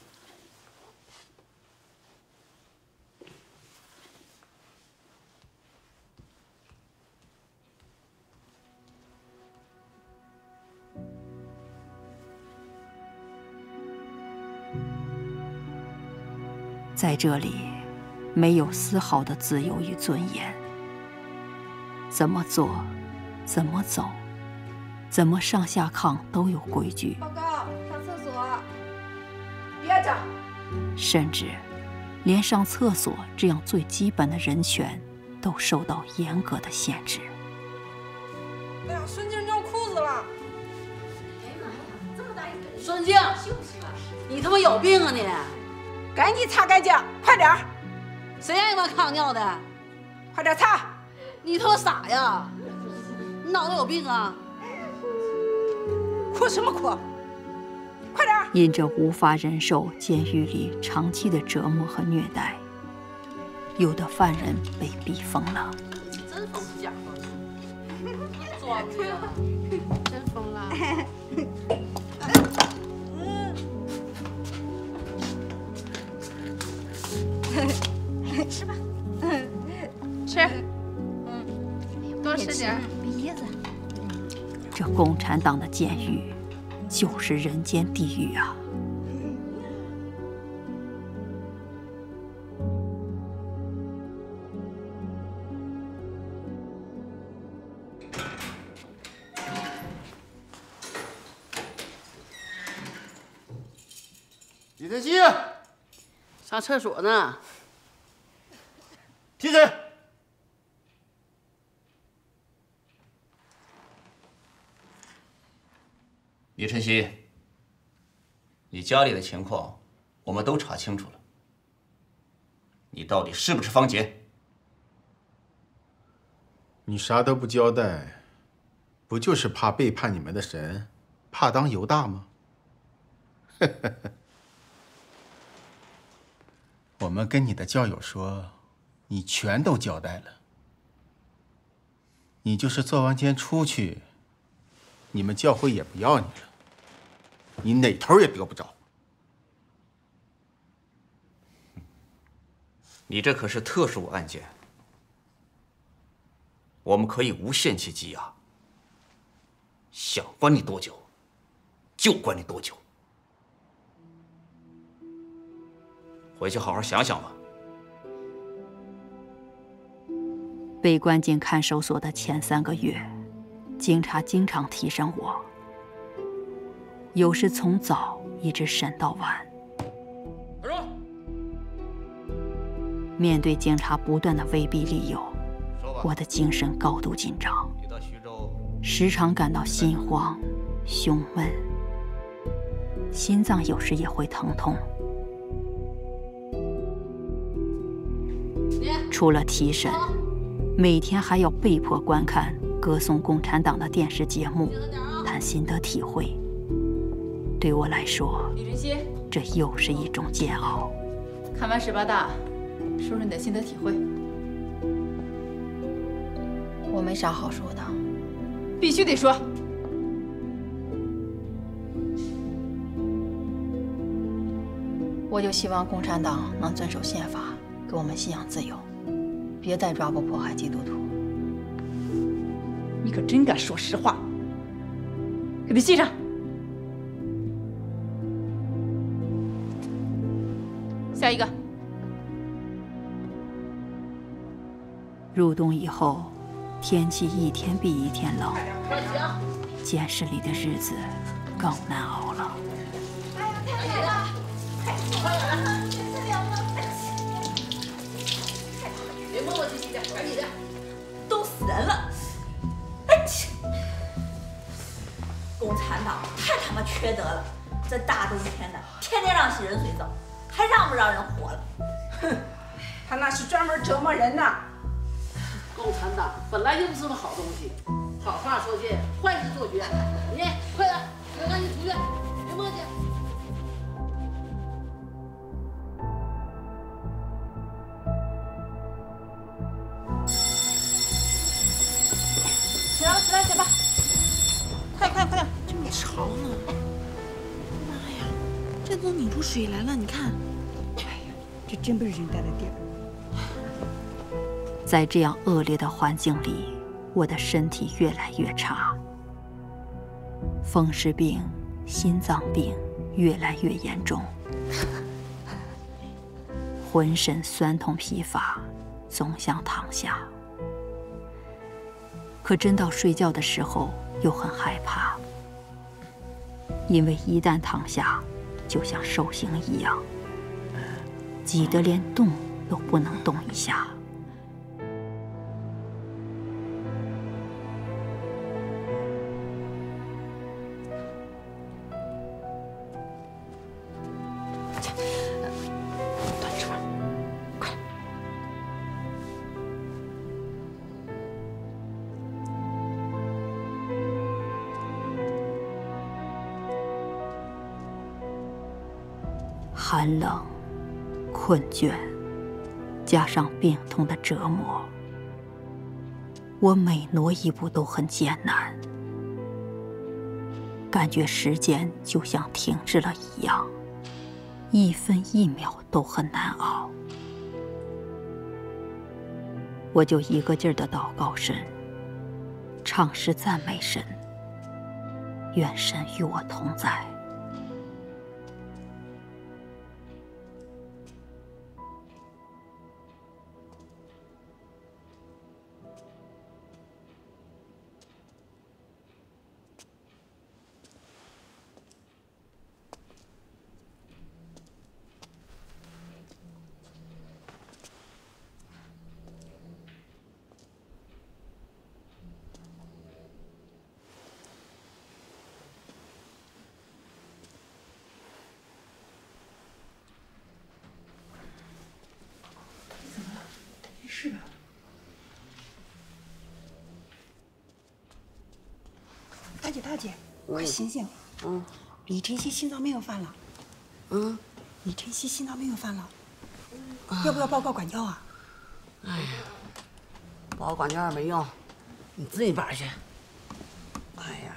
在这里，没有丝毫的自由与尊严。怎么做，怎么走，怎么上下炕都有规矩。 报告，上厕所。 别着。 甚至，连上厕所这样最基本的人权，都受到严格的限制。 哎呀，孙静尿裤子了！ 哎呀妈呀，这么大一个！ 孙静，你他妈有病啊你！ 赶紧擦干净，快点儿！ 谁让你往炕尿的？ 快点擦！ 你他妈傻呀！你脑子有病啊！ 哭什么哭？快点儿！ 因着无法忍受监狱里长期的折磨和虐待，有的犯人被逼疯了。 真疯是假疯，装的呀！真疯了。 吃吧， 吃，嗯，多吃点。 鼻子。 这共产党的监狱，就是人间地狱啊！ 李晨曦， 上厕所呢。 提审。 李晨曦，你家里的情况我们都查清楚了，你到底是不是方杰？ 你啥都不交代，不就是怕背叛你们的神，怕当犹大吗？我们跟你的教友说，你全都交代了。你就是做完监出去，你们教会也不要你了，你哪头也得不着。 你这可是特殊案件，我们可以无限期羁押，想关你多久，就关你多久。回去好好想想吧。 被关进看守所的前三个月，警察经常提审我，有时从早一直审到晚。面对警察不断的威逼利诱，我的精神高度紧张，时常感到心慌、胸闷，心脏有时也会疼痛。除了提审，每天还要被迫观看歌颂共产党的电视节目，谈心得体会。对我来说， 李晨曦， 这又是一种煎熬。 看完十八大，说说你的心得体会。 我没啥好说的， 必须得说。 我就希望共产党能遵守宪法，给我们信仰自由，别再抓捕迫害基督徒。 你可真敢说实话！给他系上。下一个。 入冬以后，天气一天比一天冷，监室里的日子更难熬了。 太冷了，太冷了，这凉了。 别磨磨唧唧的，赶紧的， 冻死人了！哎切！共产党太他妈缺德了！这大冬天的，天天让洗人水澡，还让不让人活了？哼，他那是专门折磨人的。 共产党本来就不是什么好东西，好话说尽，坏事做绝。你快点，别赶紧出去，别磨叽。 起来吧，起来，起吧！快快快点！ 这么潮呢！妈呀，这都拧出水来了，你看。 哎呀，这真不是人待的地儿。 在这样恶劣的环境里，我的身体越来越差，风湿病、心脏病越来越严重，浑身酸痛疲乏，总想躺下。可真到睡觉的时候，又很害怕，因为一旦躺下，就像受刑一样，挤得连动都不能动一下。寒冷、困倦，加上病痛的折磨，我每挪一步都很艰难，感觉时间就像停滞了一样，一分一秒都很难熬。我就一个劲儿地祷告神，唱诗赞美神，愿神与我同在。 是吧？大姐，大姐，快醒醒！嗯，李晨曦心脏病又犯了。嗯，李晨曦心脏病又犯了，要不要报告管教啊？ 哎呀，报管教也没用，你自己班去。哎呀。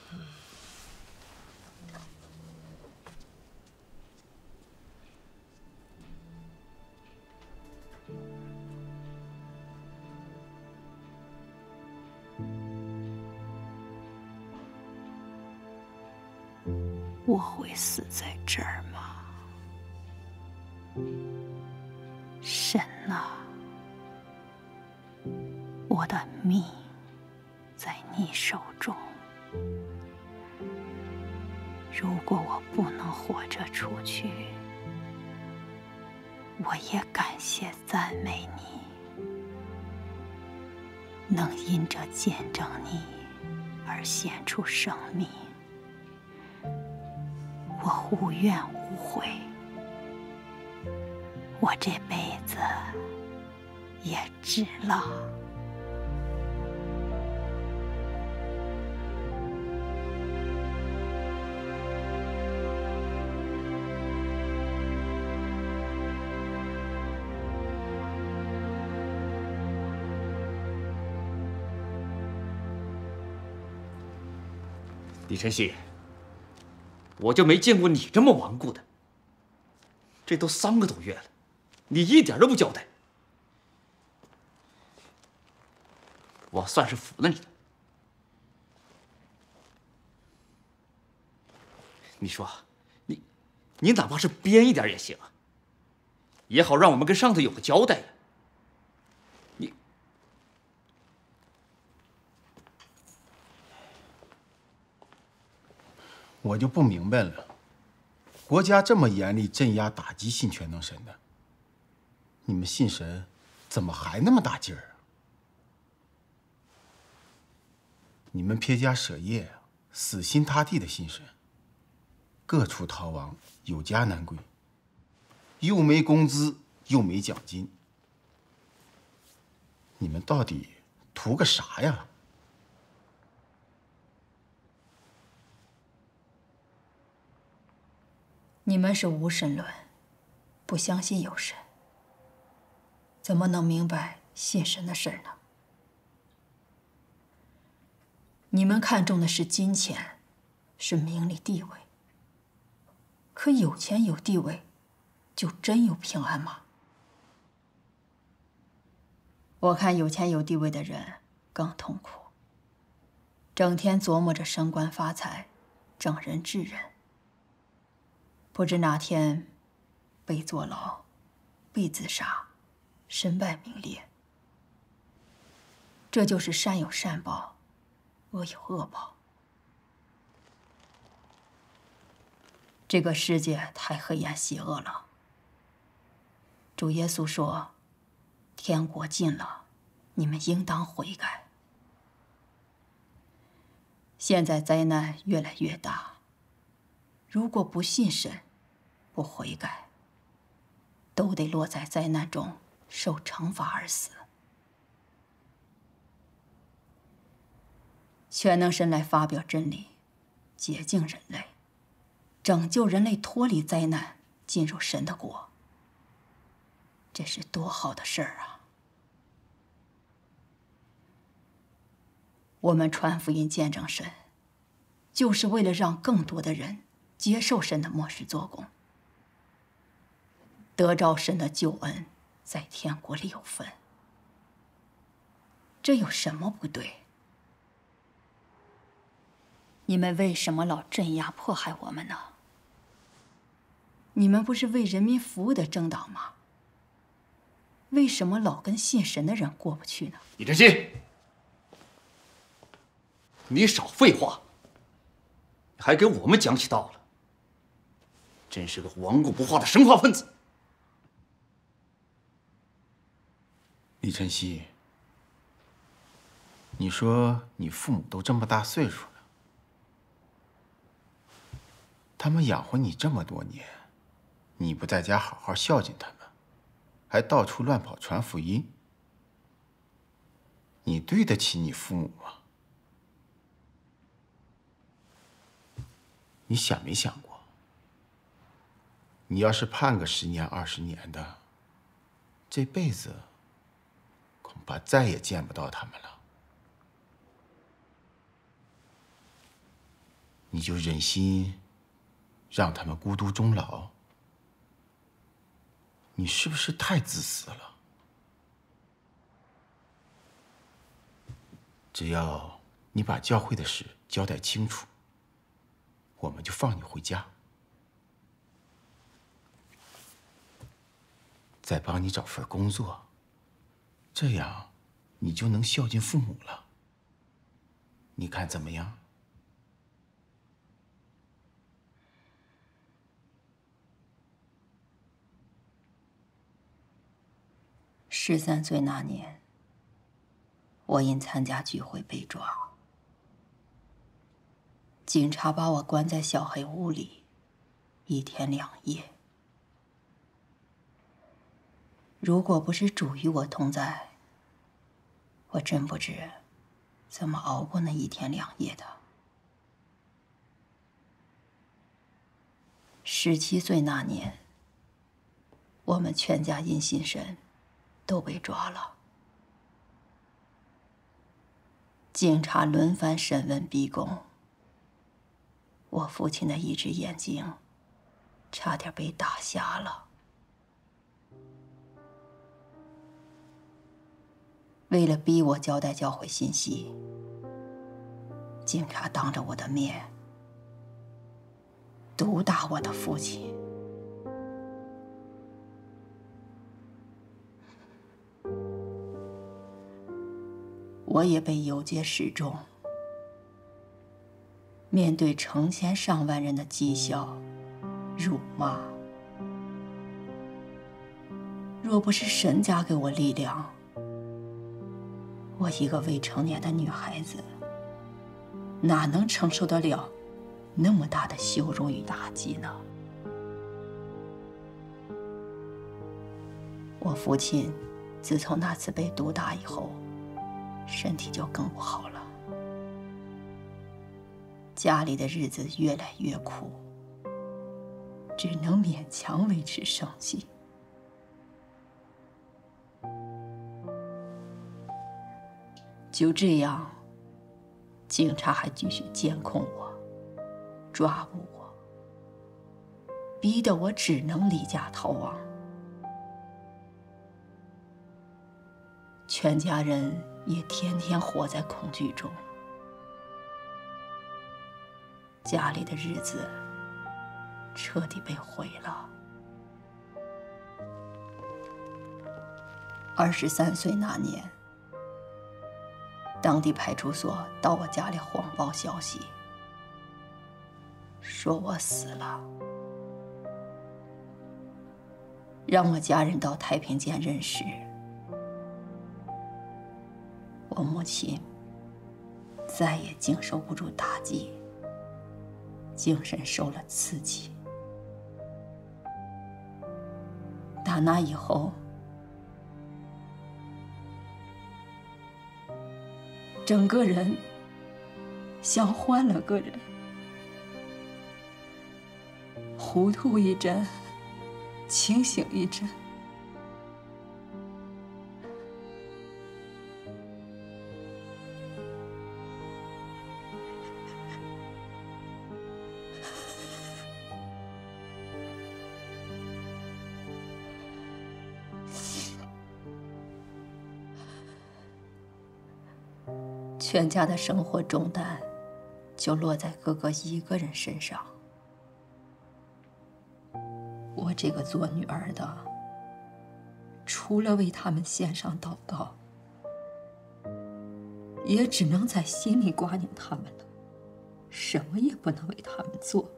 我会死在这儿吗？神啊，我的命在你手中。如果我不能活着出去，我也感谢赞美你，能因着见证你而献出生命。我无怨无悔，我这辈子也值了。 李晨曦，我就没见过你这么顽固的。 这都三个多月了，你一点都不交代，我算是服了你了。你说，你你哪怕是编一点也行啊，也好让我们跟上头有个交代呀。你我就不明白了，国家这么严厉镇压打击信全能神的，你们信神怎么还那么大劲儿啊？你们撇家舍业、死心塌地的信神，各处逃亡，有家难归，又没工资，又没奖金，你们到底图个啥呀？ 你们是无神论，不相信有神，怎么能明白信神的事儿呢？你们看重的是金钱，是名利地位。可有钱有地位，就真有平安吗？我看有钱有地位的人更痛苦，整天琢磨着升官发财、整人治人。不知哪天被坐牢、被自杀、身败名裂。这就是善有善报，恶有恶报。这个世界太黑暗邪恶了。主耶稣说：“天国近了，你们应当悔改。”现在灾难越来越大，如果不信神，不悔改，都得落在灾难中受惩罚而死。全能神来发表真理，洁净人类，拯救人类脱离灾难，进入神的国。这是多好的事儿啊！我们传福音见证神，就是为了让更多的人接受神的末世做工，得着神的救恩，在天国里有份。这有什么不对？你们为什么老镇压迫害我们呢？你们不是为人民服务的政党吗？为什么老跟信神的人过不去呢？ 李振兴，你少废话，你还给我们讲起道了，真是个顽固不化的生化分子。 李晨曦，你说你父母都这么大岁数了，他们养活你这么多年，你不在家好好孝敬他们，还到处乱跑传福音，你对得起你父母吗？你想没想过，你要是判个十年二十年的，这辈子恐怕再也见不到他们了。你就忍心让他们孤独终老？你是不是太自私了？只要你把教会的事交代清楚，我们就放你回家，再帮你找份工作，这样你就能孝敬父母了。你看怎么样？ 十三岁那年，我因参加聚会被抓，警察把我关在小黑屋里，一天两夜。如果不是主与我同在，我真不知怎么熬过那一天两夜的。十七岁那年，我们全家因信神都被抓了。警察轮番审问逼供，我父亲的一只眼睛差点被打瞎了。 为了逼我交代教会信息，警察当着我的面毒打我的父亲。我也被游街示众，面对成千上万人的讥笑、辱骂。若不是神加给我力量，我一个未成年的女孩子，哪能承受得了那么大的羞辱与打击呢？我父亲自从那次被毒打以后，身体就更不好了，家里的日子越来越苦，只能勉强维持生计。就这样，警察还继续监控我，抓捕我，逼得我只能离家逃亡。全家人也天天活在恐惧中，家里的日子彻底被毁了。二十三岁那年，当地派出所到我家里谎报消息，说我死了，让我家人到太平间认尸。我母亲再也经受不住打击，精神受了刺激。打那以后，整个人像换了个人，糊涂一阵，清醒一阵。全家的生活重担就落在哥哥一个人身上。我这个做女儿的，除了为他们献上祷告，也只能在心里挂念他们了，什么也不能为他们做。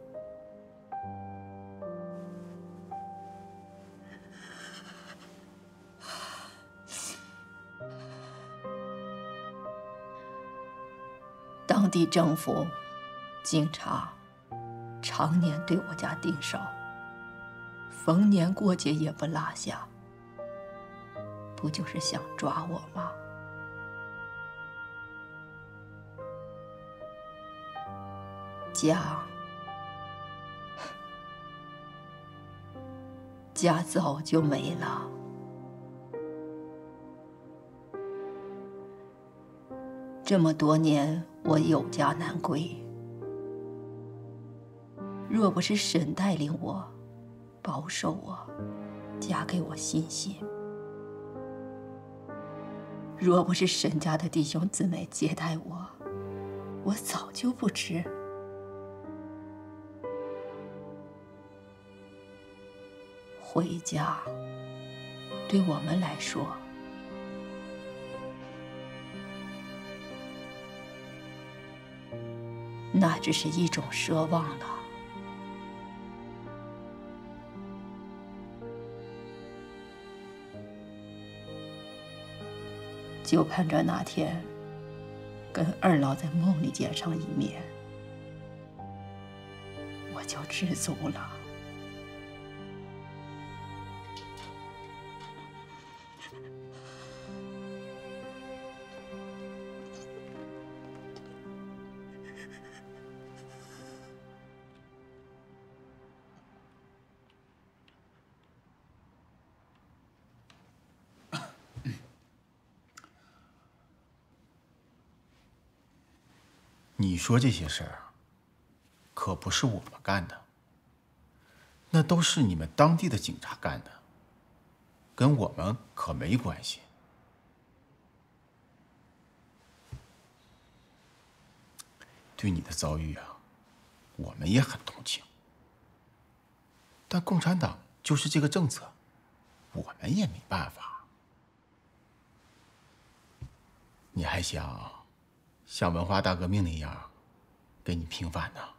当地政府、警察常年对我家盯梢，逢年过节也不落下，不就是想抓我吗？家，家早就没了。这么多年，我有家难归。若不是神带领我，保守我，加给我信心；若不是神家的弟兄姊妹接待我，我早就不知。回家，对我们来说，那只是一种奢望了。就盼着那天跟二老在梦里见上一面，我就知足了。 你说这些事儿，可不是我们干的，那都是你们当地的警察干的，跟我们可没关系。 对你的遭遇啊，我们也很同情。但共产党就是这个政策，我们也没办法。你还想像文化大革命那样给你平反呢？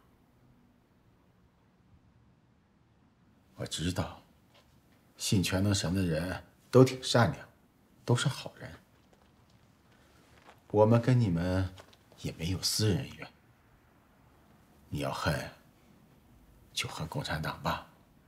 我知道，信全能神的人都挺善良，都是好人。我们跟你们也没有私人恩怨。你要恨，就恨共产党吧。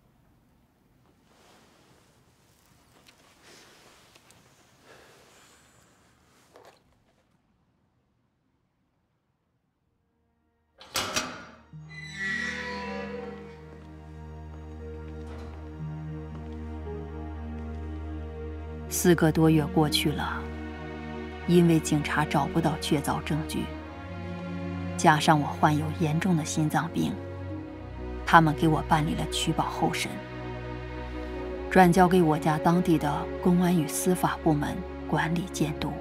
四个多月过去了，因为警察找不到确凿证据，加上我患有严重的心脏病，他们给我办理了取保候审，转交给我家当地的公安与司法部门管理监督。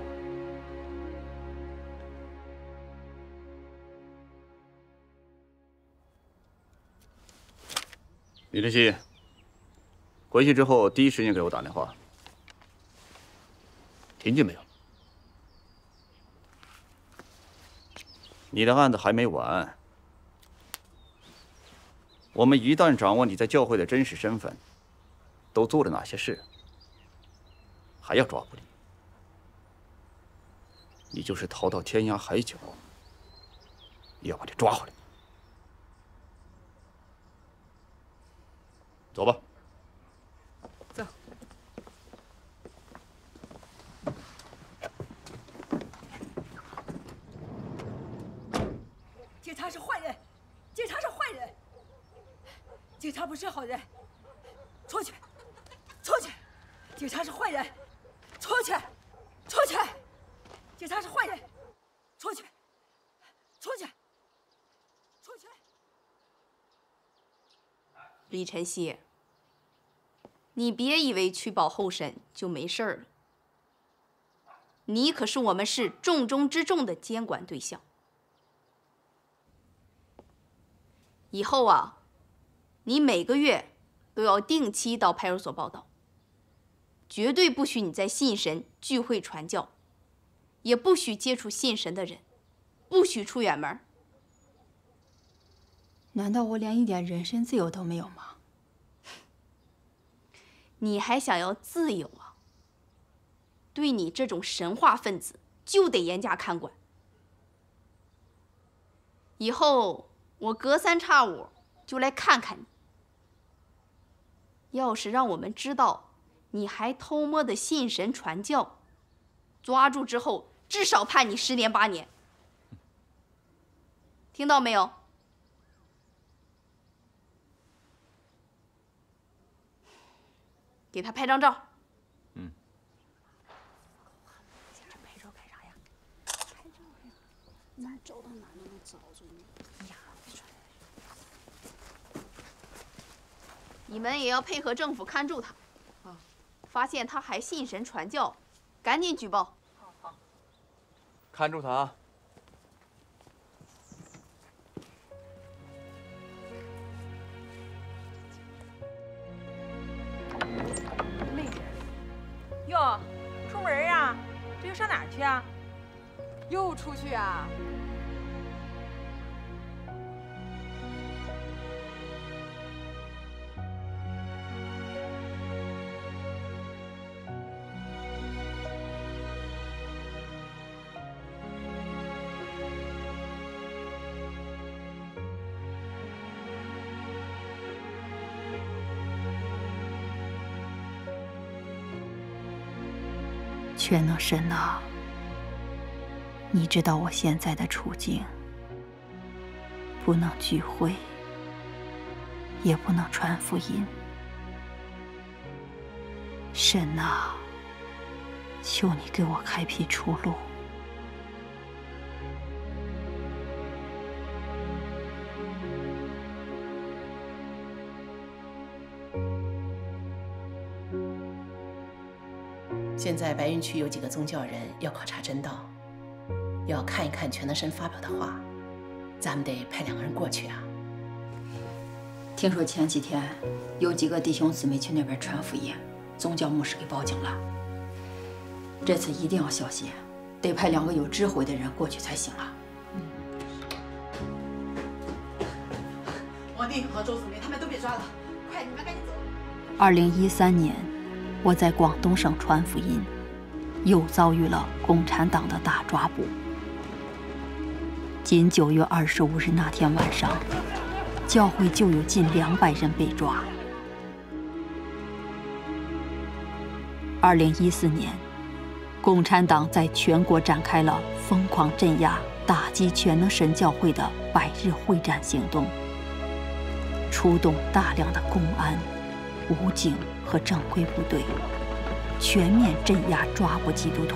李晨曦，回去之后第一时间给我打电话。听见没有？你的案子还没完。我们一旦掌握你在教会的真实身份，都做了哪些事，还要抓捕你，你就是逃到天涯海角，也要把你抓回来。走吧。 走。警察是坏人，警察是坏人，警察不是好人，出去，出去！警察是坏人，出去，出去！警察是坏人，出去，出去，出去！ 李晨曦，你别以为取保候审就没事儿了，你可是我们市重中之重的监管对象。以后啊，你每个月都要定期到派出所报到，绝对不许你在信神聚会传教，也不许接触信神的人，不许出远门。 难道我连一点人身自由都没有吗？ 你还想要自由啊？对你这种神话分子就得严加看管。以后我隔三差五就来看看你，要是让我们知道你还偷摸的信神传教，抓住之后至少判你十年八年。听到没有？给他拍张照。 嗯。 拍照干啥呀？拍照呀，咱走到哪都能找着你。呀， 你们也要配合政府看住他。啊，发现他还信神传教，赶紧举报。 好好。 看住他啊！ 哟，出门啊？这又上哪儿去啊？ 又出去啊？ 全能神啊，你知道我现在的处境，不能聚会，也不能传福音。神啊，求你给我开辟出路。 现在白云区有几个宗教人要考察真道，要看一看全能神发表的话， 咱们得派两个人过去啊。 听说前几天有几个弟兄姊妹去那边传福音，总叫牧师给报警了。这次一定要小心，得派两个有智慧的人过去才行了。 王弟和周姊妹他们都被抓了，快，你们赶紧走。 二零一三年，我在广东省传福音，又遭遇了共产党的大抓捕。仅九月二十五日那天晚上，教会就有近两百人被抓。二零一四年，共产党在全国展开了疯狂镇压、打击全能神教会的百日会战行动，出动大量的公安、武警和正规部队，全面镇压抓捕基督徒。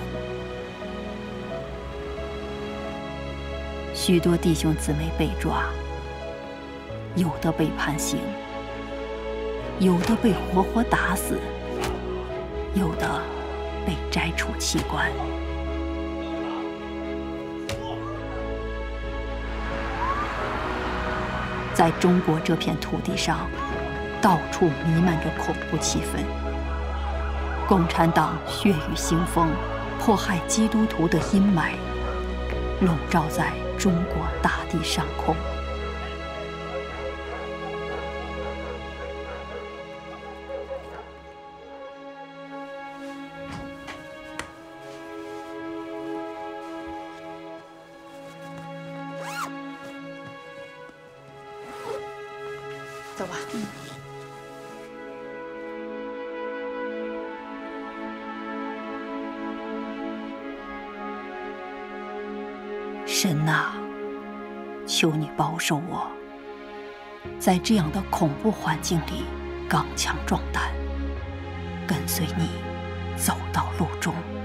许多弟兄姊妹被抓，有的被判刑，有的被活活打死，有的被摘除器官。在中国这片土地上，到处弥漫着恐怖气氛。共产党血雨腥风、迫害基督徒的阴霾，笼罩在中国大地上空。 走吧。 神啊，求你保守我，在这样的恐怖环境里刚强壮胆，跟随你走到路中。